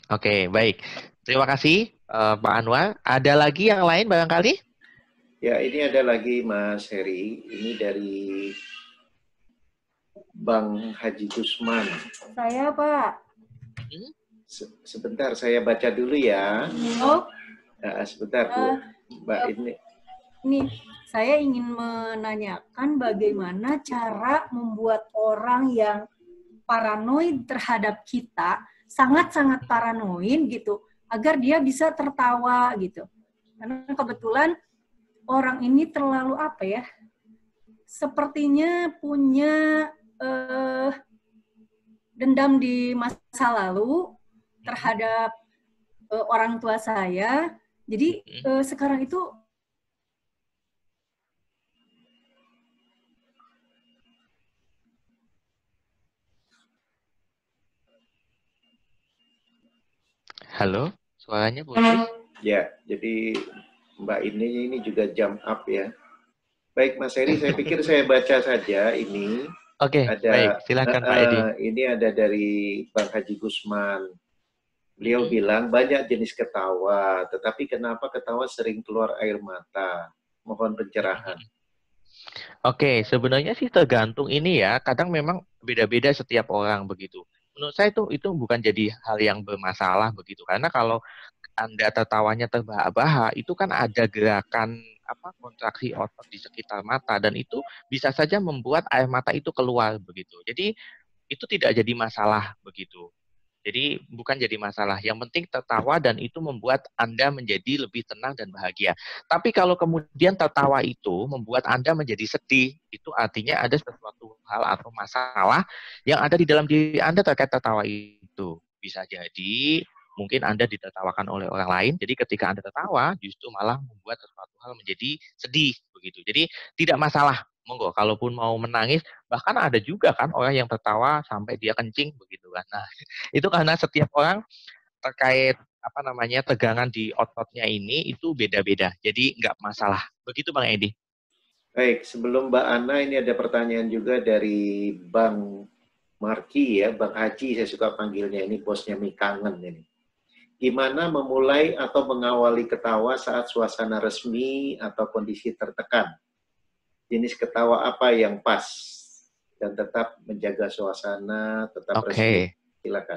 Oke, baik. Terima kasih uh, Pak Anwar. Ada lagi yang lain barangkali? Ya, ini ada lagi Mas Heri. Ini dari Bang Haji Gusman. Saya, Pak. Hmm? Se sebentar, saya baca dulu ya. Oh. Nah, sebentar, Bu. Uh, Mbak uh, ini. Ini, saya ingin menanyakan bagaimana cara membuat orang yang paranoid terhadap kita, sangat-sangat paranoid gitu, agar dia bisa tertawa gitu. Karena kebetulan orang ini terlalu apa ya, sepertinya punya eh, dendam di masa lalu terhadap eh, orang tua saya. Jadi eh, sekarang itu Halo, suaranya putus. Ya, jadi Mbak ini ini juga jump up ya. Baik Mas Heri, saya pikir saya baca saja ini. Oke, ada, baik. Silakan uh, Pak Edi. Ini ada dari Bang Haji Gusman. Beliau hmm. bilang banyak jenis ketawa, tetapi kenapa ketawa sering keluar air mata? Mohon pencerahan. Oke, sebenarnya sih tergantung ini ya. Kadang memang beda-beda setiap orang begitu. Menurut saya itu itu bukan jadi hal yang bermasalah begitu. Karena kalau Anda tertawanya terbahak-bahak, itu kan ada gerakan apa kontraksi otot di sekitar mata dan itu bisa saja membuat air mata itu keluar begitu. Jadi itu tidak jadi masalah begitu. Jadi bukan jadi masalah. Yang penting tertawa dan itu membuat Anda menjadi lebih tenang dan bahagia. Tapi kalau kemudian tertawa itu membuat Anda menjadi sedih, itu artinya ada sesuatu hal atau masalah yang ada di dalam diri Anda terkait tertawa itu. Bisa jadi mungkin Anda ditertawakan oleh orang lain, jadi ketika Anda tertawa, justru malah membuat sesuatu hal menjadi sedih, begitu. Jadi tidak masalah, monggo. Kalaupun mau menangis, bahkan ada juga kan orang yang tertawa sampai dia kencing, begitu kan. Nah, itu karena setiap orang terkait apa namanya tegangan di ototnya ini itu beda-beda, jadi nggak masalah. Begitu Bang Edi. Baik, sebelum Mbak Ana ini ada pertanyaan juga dari Bang Marki ya, Bang Haji saya suka panggilnya, ini bosnya Mi Kangen ini. Gimana memulai atau mengawali ketawa saat suasana resmi atau kondisi tertekan? Jenis ketawa apa yang pas dan tetap menjaga suasana, tetap Oke. resmi? Silakan.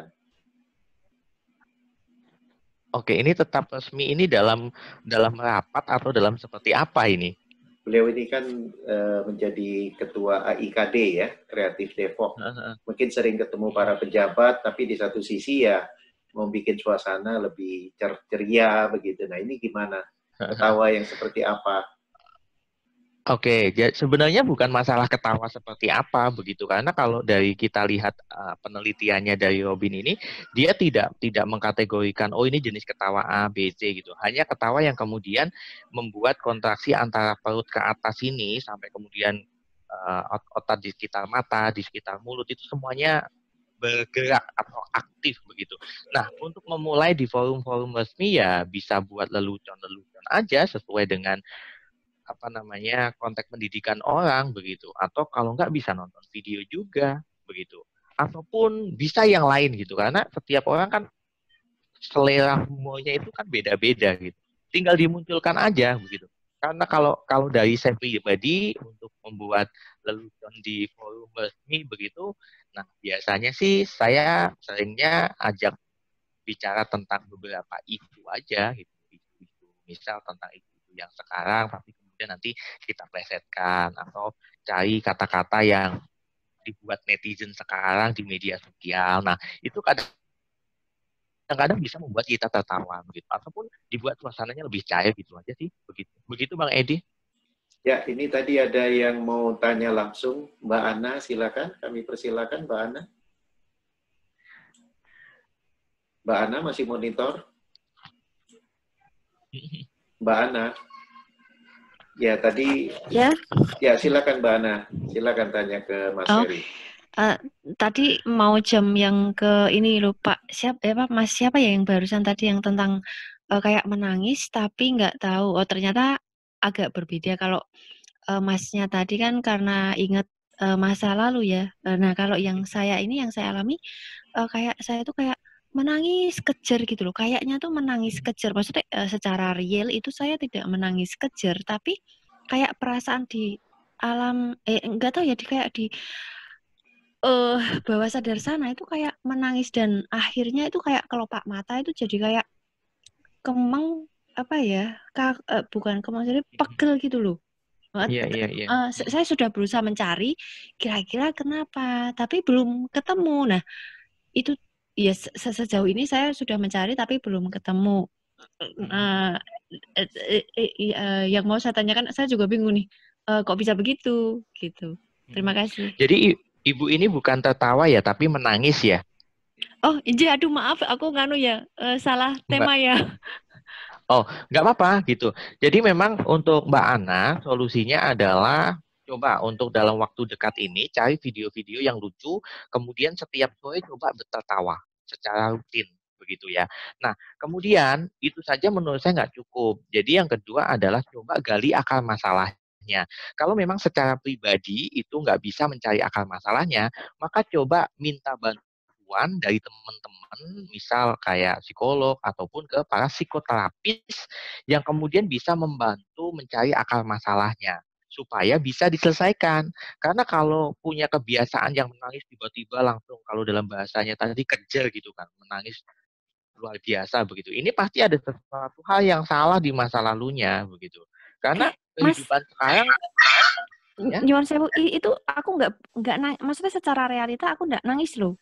Oke, ini tetap resmi ini dalam dalam rapat atau dalam seperti apa ini? Beliau ini kan uh, menjadi ketua A I K D ya, Kreatif Depok. Uh-huh. Mungkin sering ketemu para pejabat, tapi di satu sisi ya mau bikin suasana lebih cer- ceria begitu. Nah ini gimana? Ketawa yang seperti apa? Oke, jadi sebenarnya bukan masalah ketawa seperti apa begitu, karena kalau dari kita lihat uh, penelitiannya dari Robin ini, dia tidak tidak mengkategorikan oh ini jenis ketawa A, B, C gitu. Hanya ketawa yang kemudian membuat kontraksi antara perut ke atas ini sampai kemudian uh, otot di sekitar mata, di sekitar mulut itu semuanya bergerak atau aktif begitu. Nah, untuk memulai di forum-forum resmi ya bisa buat lelucon-lelucon aja sesuai dengan apa namanya konteks pendidikan orang begitu. Atau kalau nggak bisa nonton video juga begitu. Ataupun bisa yang lain gitu. Karena setiap orang kan selera humornya itu kan beda-beda gitu. Tinggal dimunculkan aja begitu. Karena kalau kalau dari saya pribadi untuk membuat lelucon di forum resmi begitu, nah biasanya sih saya seringnya ajak bicara tentang beberapa isu aja gitu, isu-isu misal tentang isu yang sekarang, tapi kemudian nanti kita plesetkan atau cari kata-kata yang dibuat netizen sekarang di media sosial. Nah itu kadang kadang-kadang bisa membuat kita tertawa begitu, ataupun dibuat suasananya lebih cair gitu aja sih, begitu. Begitu Bang Edi. Ya, ini tadi ada yang mau tanya langsung, Mbak Ana, silakan. Kami persilakan Mbak Ana. Mbak Ana masih monitor? Mbak Ana. Ya, tadi. Ya. Ya, silakan Mbak Ana. Silakan tanya ke Mas Oh. Heri. Uh, tadi mau jam yang ke ini lupa siapa ya Pak Mas siapa ya yang barusan tadi yang tentang uh, kayak menangis tapi nggak tahu oh ternyata agak berbeda kalau uh, Masnya tadi kan karena ingat uh, masa lalu ya uh, nah kalau yang saya ini yang saya alami uh, kayak saya tuh kayak menangis kejer gitu loh. Kayaknya tuh menangis kejer. Maksudnya uh, secara real itu saya tidak menangis kejer, tapi kayak perasaan di alam eh enggak tahu ya di kayak di eh uh, bawah sadar sana itu kayak menangis dan akhirnya itu kayak kelopak mata itu jadi kayak kemeng apa ya? Ka, uh, bukan kemeng jadi pegel gitu loh. Iya, iya, iya. Uh, saya sudah berusaha mencari kira-kira kenapa, tapi belum ketemu. Nah, itu ya se sejauh ini saya sudah mencari tapi belum ketemu. Uh, uh, uh, uh, uh, yang mau saya tanyakan, saya juga bingung nih, uh, kok bisa begitu gitu. Terima kasih. Jadi ibu ini bukan tertawa ya, tapi menangis ya? Oh, iya, aduh maaf, aku nganu ya, uh, salah tema ya. Oh, nggak apa-apa gitu. Jadi memang untuk Mbak Ana, solusinya adalah coba untuk dalam waktu dekat ini cari video-video yang lucu, kemudian setiap sore coba bertertawa secara rutin begitu ya. Nah, kemudian itu saja menurut saya nggak cukup. Jadi yang kedua adalah coba gali akar masalahnya. Kalau memang secara pribadi itu nggak bisa mencari akar masalahnya, maka coba minta bantuan dari teman-teman, misal kayak psikolog ataupun ke para psikoterapis yang kemudian bisa membantu mencari akar masalahnya supaya bisa diselesaikan. Karena kalau punya kebiasaan yang menangis tiba-tiba langsung, kalau dalam bahasanya tadi kejer gitu kan, menangis luar biasa begitu. Ini pasti ada sesuatu hal yang salah di masa lalunya begitu. Karena kehidupan Mas, sekarang ya? Nyuwun sewu, itu aku nggak nggak maksudnya secara realita aku nggak nangis loh.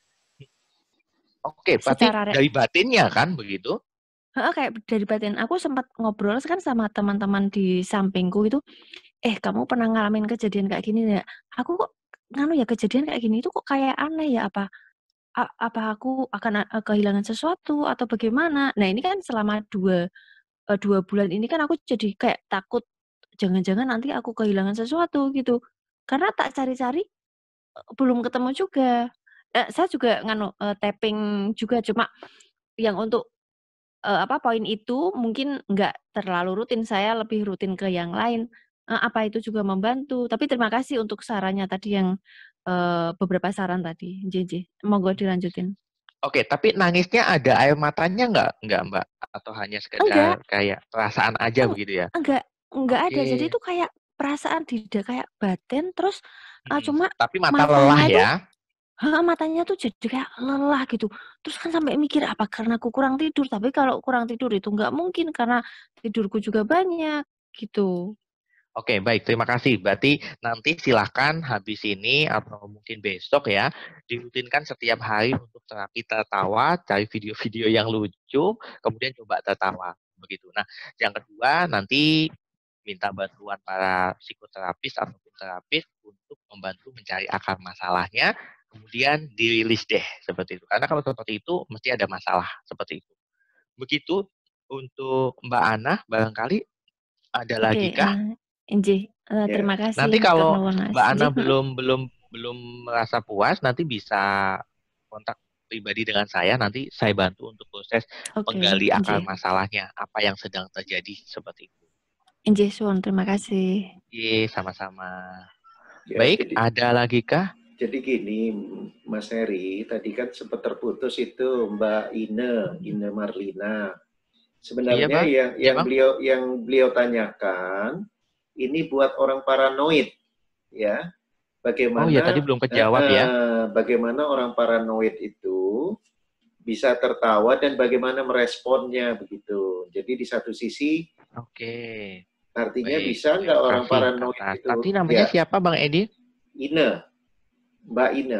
Oke, berarti dari batinnya kan begitu? Heeh, kayak dari batin. Aku sempat ngobrol kan sama teman-teman di sampingku itu, eh kamu pernah ngalamin kejadian kayak gini ya? Aku kok nganu ya kejadian kayak gini itu kok kayak aneh ya apa? A apa aku akan uh, kehilangan sesuatu atau bagaimana? Nah ini kan selama dua uh, dua bulan ini kan aku jadi kayak takut jangan-jangan nanti aku kehilangan sesuatu gitu. Karena tak cari-cari uh, belum ketemu juga. Eh, saya juga nganu uh, tapping juga cuma yang untuk uh, apa poin itu mungkin nggak terlalu rutin, saya lebih rutin ke yang lain. Uh, apa itu juga membantu. Tapi terima kasih untuk sarannya tadi yang uh, beberapa saran tadi, J J. Monggo dilanjutin. Oke, tapi nangisnya ada air matanya nggak, nggak Mbak? Atau hanya sekedar enggak. Kayak perasaan aja Eng, begitu ya? Enggak, enggak okay. ada. Jadi itu kayak perasaan tidak kayak batin, terus uh, hmm, cuma tapi mata lelah itu, ya? Ha, matanya tuh jadi kayak lelah gitu. Terus kan sampai mikir apa karena aku kurang tidur. Tapi kalau kurang tidur itu nggak mungkin karena tidurku juga banyak gitu. Oke, baik. Terima kasih. Berarti nanti silahkan habis ini atau mungkin besok ya, dirutinkan setiap hari untuk terapi tertawa, cari video-video yang lucu, kemudian coba tertawa. Begitu. Nah, yang kedua nanti minta bantuan para psikoterapis ataupun terapis untuk membantu mencari akar masalahnya, kemudian dirilis deh seperti itu. Karena kalau seperti itu mesti ada masalah seperti itu. Begitu untuk Mbak Ana, barangkali ada okay, lagi kah? Uh, Inji, uh, ya. Terima kasih. Nanti kalau Mbak Ana belum belum belum merasa puas, nanti bisa kontak pribadi dengan saya. Nanti saya bantu untuk proses okay, menggali akar Inji. Masalahnya, apa yang sedang terjadi seperti itu. Inji, Sun, terima kasih. Iya, sama-sama. Ya, baik, jadi, ada lagi kah? Jadi gini, Mas Heri, tadi kan sempat terputus itu Mbak Ine, Ine Marlina. Sebenarnya iya, yang iya, yang beliau yang beliau tanyakan ini buat orang paranoid, ya. Bagaimana? Oh ya, tadi belum kejawab uh, ya. Bagaimana orang paranoid itu bisa tertawa dan bagaimana meresponnya begitu. Jadi di satu sisi, oke. Okay. Artinya baik, bisa nggak orang paranoid atas. itu? Tadi namanya ya. Siapa, Bang Edi? Ine, Mbak Ine.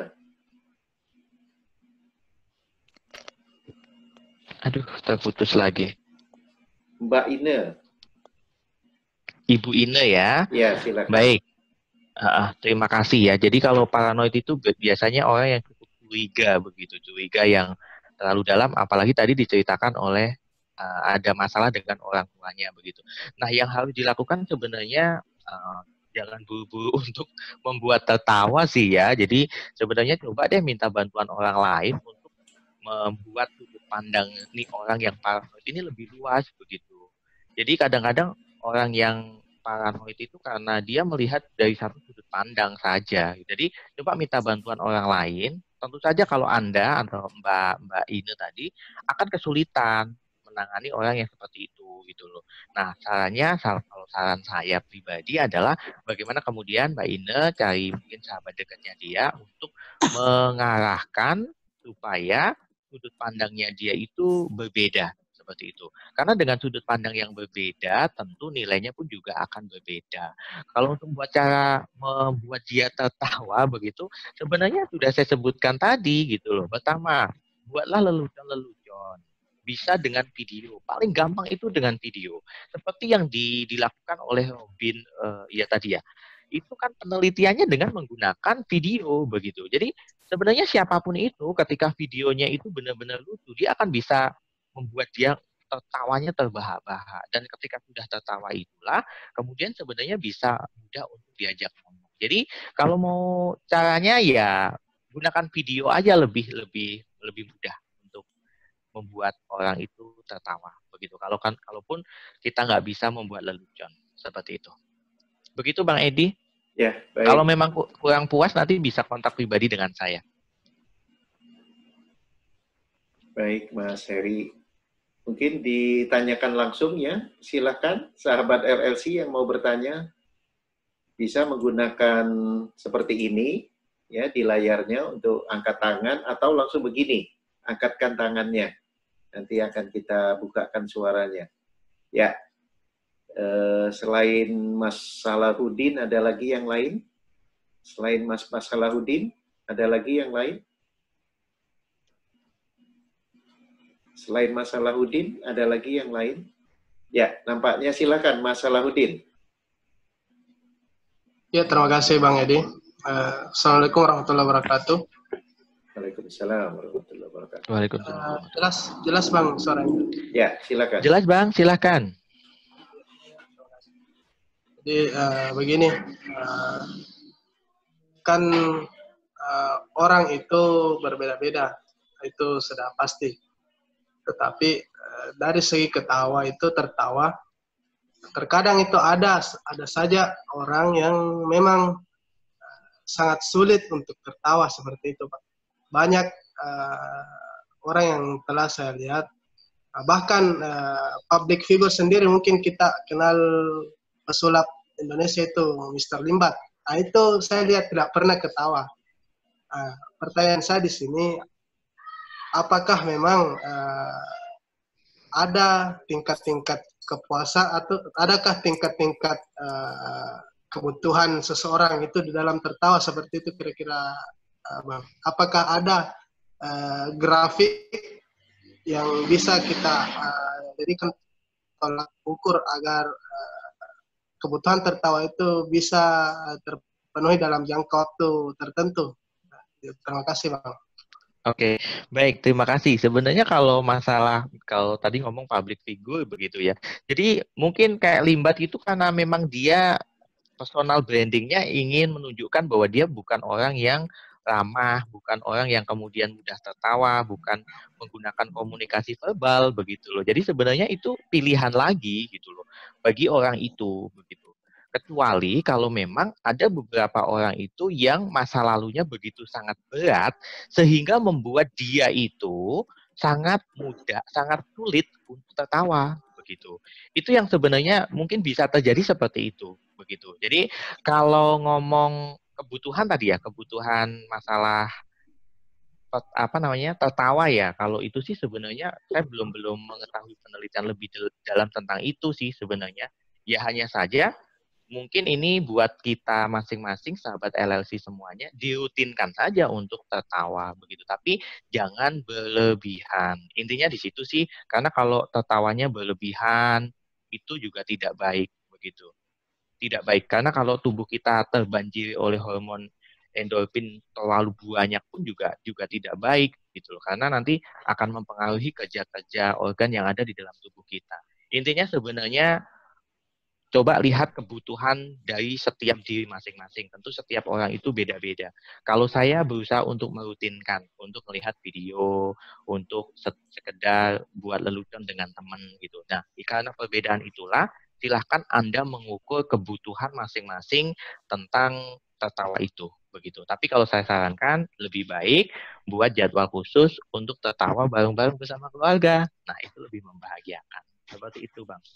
Aduh, terputus lagi. Mbak Ine. Ibu Ine ya. Ya, silakan. Baik. Uh, terima kasih ya. Jadi kalau paranoid itu biasanya orang yang cukup curiga begitu, curiga yang terlalu dalam. Apalagi tadi diceritakan oleh uh, ada masalah dengan orang tuanya begitu. Nah, yang harus dilakukan sebenarnya uh, jangan buru-buru untuk membuat tertawa sih ya. Jadi sebenarnya coba deh minta bantuan orang lain untuk membuat sudut pandang nih orang yang paranoid ini lebih luas begitu. Jadi kadang-kadang orang yang paranoid itu karena dia melihat dari satu sudut pandang saja. Jadi coba minta bantuan orang lain, tentu saja kalau Anda atau Mbak Mbak Ine tadi akan kesulitan menangani orang yang seperti itu gitu loh. Nah, caranya kalau saran saya pribadi adalah bagaimana kemudian Mbak Ine cari mungkin sahabat dekatnya dia untuk mengarahkan supaya sudut pandangnya dia itu berbeda seperti itu. Karena dengan sudut pandang yang berbeda, tentu nilainya pun juga akan berbeda. Kalau untuk membuat cara membuat dia tertawa begitu, sebenarnya sudah saya sebutkan tadi gitu loh. Pertama, buatlah lelucon-lelucon. Bisa dengan video. Paling gampang itu dengan video. Seperti yang di, dilakukan oleh Robin uh, ya tadi ya. Itu kan penelitiannya dengan menggunakan video begitu. Jadi sebenarnya siapapun itu ketika videonya itu benar-benar lucu, dia akan bisa membuat dia tertawanya terbahak-bahak. Dan ketika sudah tertawa itulah, kemudian sebenarnya bisa mudah untuk diajak ngomong. Jadi kalau mau caranya ya gunakan video aja lebih lebih lebih mudah untuk membuat orang itu tertawa. Begitu. Kalau kan, kalaupun kita nggak bisa membuat lelucon seperti itu. Begitu Bang Edi. Ya, baik. Kalau memang kurang puas nanti bisa kontak pribadi dengan saya. Baik, Mas Heri. Mungkin ditanyakan langsung ya, silakan sahabat R L C yang mau bertanya bisa menggunakan seperti ini ya di layarnya untuk angkat tangan atau langsung begini, angkatkan tangannya. Nanti akan kita bukakan suaranya. Ya, eh, selain Mas Salahuddin ada lagi yang lain? Selain Mas Mas Salahuddin ada lagi yang lain? Selain Mas Salahuddin, ada lagi yang lain? Ya, nampaknya silakan Mas Salahuddin. Ya, terima kasih Bang Edi. Uh, Assalamualaikum warahmatullahi wabarakatuh. Waalaikumsalam warahmatullahi wabarakatuh. Waalaikumsalam. Uh, jelas, jelas Bang suaranya. Ya, silakan. Jelas Bang, silakan. Jadi uh, begini, uh, kan uh, orang itu berbeda-beda, itu sudah pasti. Tetapi uh, dari segi ketawa itu tertawa, terkadang itu ada ada saja orang yang memang uh, sangat sulit untuk tertawa seperti itu, Pak. Banyak uh, orang yang telah saya lihat, uh, bahkan uh, public figure sendiri mungkin kita kenal pesulap Indonesia itu mister Limbat. Nah, itu saya lihat tidak pernah ketawa. Uh, pertanyaan saya di sini, apakah memang uh, ada tingkat-tingkat kepuasan atau adakah tingkat-tingkat uh, kebutuhan seseorang itu di dalam tertawa seperti itu kira-kira, uh, Bang? Apakah ada uh, grafik yang bisa kita uh, jadikan tolak ukur agar uh, kebutuhan tertawa itu bisa terpenuhi dalam jangka waktu tertentu? Terima kasih, Bang. Oke, baik, terima kasih. Sebenarnya kalau masalah, kalau tadi ngomong public figure begitu ya. Jadi mungkin kayak Limbat itu karena memang dia personal brandingnya ingin menunjukkan bahwa dia bukan orang yang ramah, bukan orang yang kemudian mudah tertawa, bukan menggunakan komunikasi verbal begitu loh. Jadi sebenarnya itu pilihan lagi gitu loh bagi orang itu begitu. Kecuali kalau memang ada beberapa orang itu yang masa lalunya begitu sangat berat sehingga membuat dia itu sangat mudah, sangat sulit untuk tertawa begitu. Itu yang sebenarnya mungkin bisa terjadi seperti itu begitu. Jadi kalau ngomong kebutuhan tadi ya, kebutuhan masalah apa namanya tertawa ya, kalau itu sih sebenarnya saya belum belum mengetahui penelitian lebih dalam tentang itu sih sebenarnya. Ya hanya saja mungkin ini buat kita masing-masing sahabat L L C semuanya dirutinkan saja untuk tertawa begitu, tapi jangan berlebihan. Intinya di situ sih, karena kalau tertawanya berlebihan itu juga tidak baik begitu. Tidak baik karena kalau tubuh kita terbanjiri oleh hormon endorfin terlalu banyak pun juga juga tidak baik gitu loh, karena nanti akan mempengaruhi kerja-kerja organ yang ada di dalam tubuh kita. Intinya sebenarnya coba lihat kebutuhan dari setiap diri masing-masing. Tentu setiap orang itu beda-beda. Kalau saya berusaha untuk merutinkan, untuk melihat video, untuk sekedar buat lelucon dengan teman gitu. Nah, karena perbedaan itulah, silahkan Anda mengukur kebutuhan masing-masing tentang tertawa itu. begitu. Tapi kalau saya sarankan lebih baik buat jadwal khusus untuk tertawa bareng-bareng bersama keluarga. Nah, itu lebih membahagiakan. Seperti itu, Bang.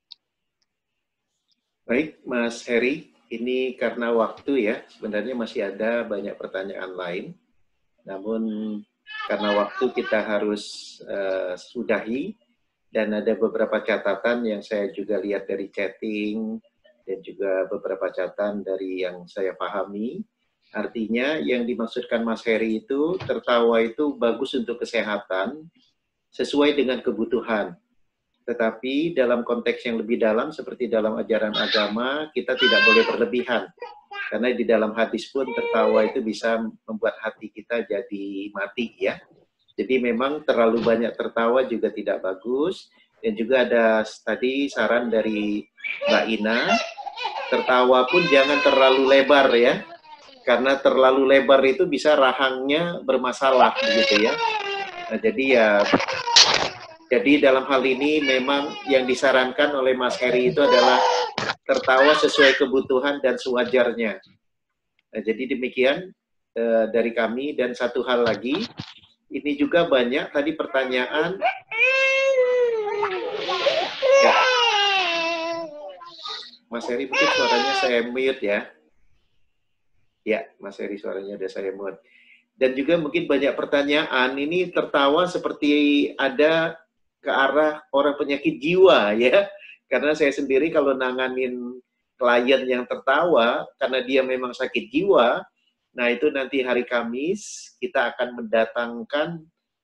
Baik, Mas Heri, ini karena waktu ya, sebenarnya masih ada banyak pertanyaan lain. Namun karena waktu kita harus uh, sudahi, dan ada beberapa catatan yang saya juga lihat dari chatting, dan juga beberapa catatan dari yang saya pahami. Artinya yang dimaksudkan Mas Heri itu, tertawa itu bagus untuk kesehatan, sesuai dengan kebutuhan. Tetapi dalam konteks yang lebih dalam, seperti dalam ajaran agama, kita tidak boleh berlebihan. Karena di dalam hadis pun tertawa itu bisa membuat hati kita jadi mati ya. Jadi memang terlalu banyak tertawa juga tidak bagus. Dan juga ada tadi saran dari Mbak Ina, tertawa pun jangan terlalu lebar ya. Karena terlalu lebar itu bisa rahangnya bermasalah begitu ya. Nah, jadi ya, jadi dalam hal ini memang yang disarankan oleh Mas Heri itu adalah tertawa sesuai kebutuhan dan sewajarnya. Nah, jadi demikian eh, dari kami. Dan satu hal lagi, ini juga banyak tadi pertanyaan. Ya. Mas Heri mungkin suaranya saya mute ya. Ya, Mas Heri suaranya udah saya mute. Dan juga mungkin banyak pertanyaan, ini tertawa seperti ada ke arah orang penyakit jiwa ya. Karena saya sendiri kalau nanganin klien yang tertawa, karena dia memang sakit jiwa, nah itu nanti hari Kamis kita akan mendatangkan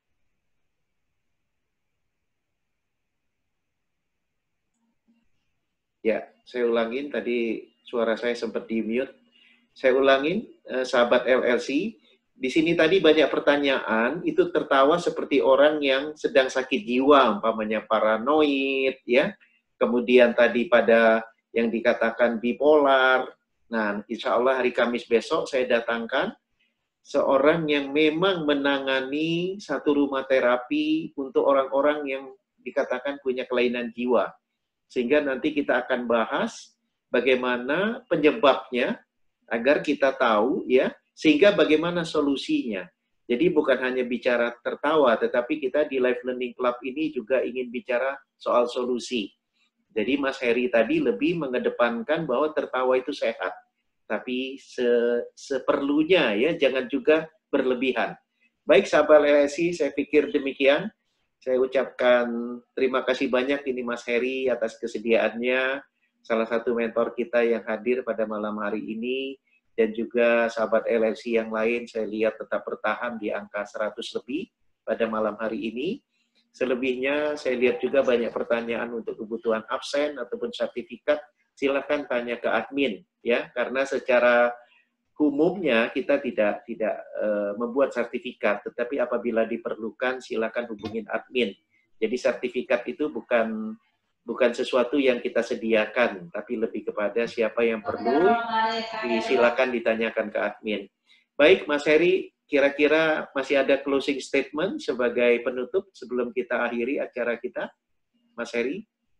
ya, saya ulangin tadi suara saya sempat di mute. Saya ulangin, eh, sahabat L L C, di sini tadi banyak pertanyaan, itu tertawa seperti orang yang sedang sakit jiwa, umpamanya paranoid, ya. Kemudian tadi pada yang dikatakan bipolar. Nah, insya Allah hari Kamis besok saya datangkan seorang yang memang menangani satu rumah terapi untuk orang-orang yang dikatakan punya kelainan jiwa. Sehingga nanti kita akan bahas bagaimana penyebabnya, agar kita tahu, ya, sehingga bagaimana solusinya. Jadi bukan hanya bicara tertawa, tetapi kita di Life Learning Club ini juga ingin bicara soal solusi. Jadi Mas Heri tadi lebih mengedepankan bahwa tertawa itu sehat, tapi se seperlunya ya, jangan juga berlebihan. Baik sahabat L L C, saya pikir demikian. Saya ucapkan terima kasih banyak ini Mas Heri atas kesediaannya, salah satu mentor kita yang hadir pada malam hari ini. Dan juga sahabat L L C yang lain, saya lihat tetap bertahan di angka seratus lebih pada malam hari ini. Selebihnya, saya lihat juga banyak pertanyaan untuk kebutuhan absen ataupun sertifikat. Silakan tanya ke admin, ya, karena secara umumnya kita tidak tidak uh, membuat sertifikat, tetapi apabila diperlukan, silakan hubungin admin. Jadi sertifikat itu bukan bukan sesuatu yang kita sediakan, tapi lebih kepada siapa yang perlu, silakan ditanyakan ke admin. Baik, Mas Heri, kira-kira masih ada closing statement sebagai penutup sebelum kita akhiri acara kita, Mas Heri?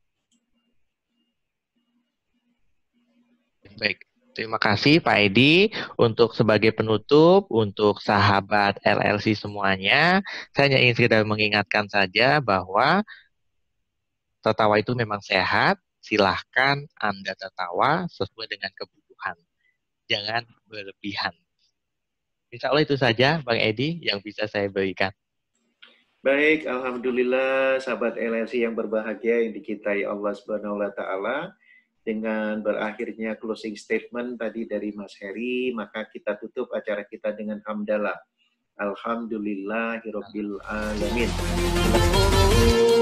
Baik, terima kasih Pak Edi. Untuk sebagai penutup, untuk sahabat L L C semuanya, saya hanya ingin sekedar mengingatkan saja bahwa tertawa itu memang sehat, silahkan Anda tertawa sesuai dengan kebutuhan. Jangan berlebihan. Insya Allah itu saja, Bang Edi, yang bisa saya berikan. Baik, Alhamdulillah, sahabat L L C yang berbahagia, yang dicintai Allah Subhanahu wa Ta'ala. Dengan berakhirnya closing statement tadi dari Mas Heri, maka kita tutup acara kita dengan hamdalah. Alhamdulillahirabbil alamin.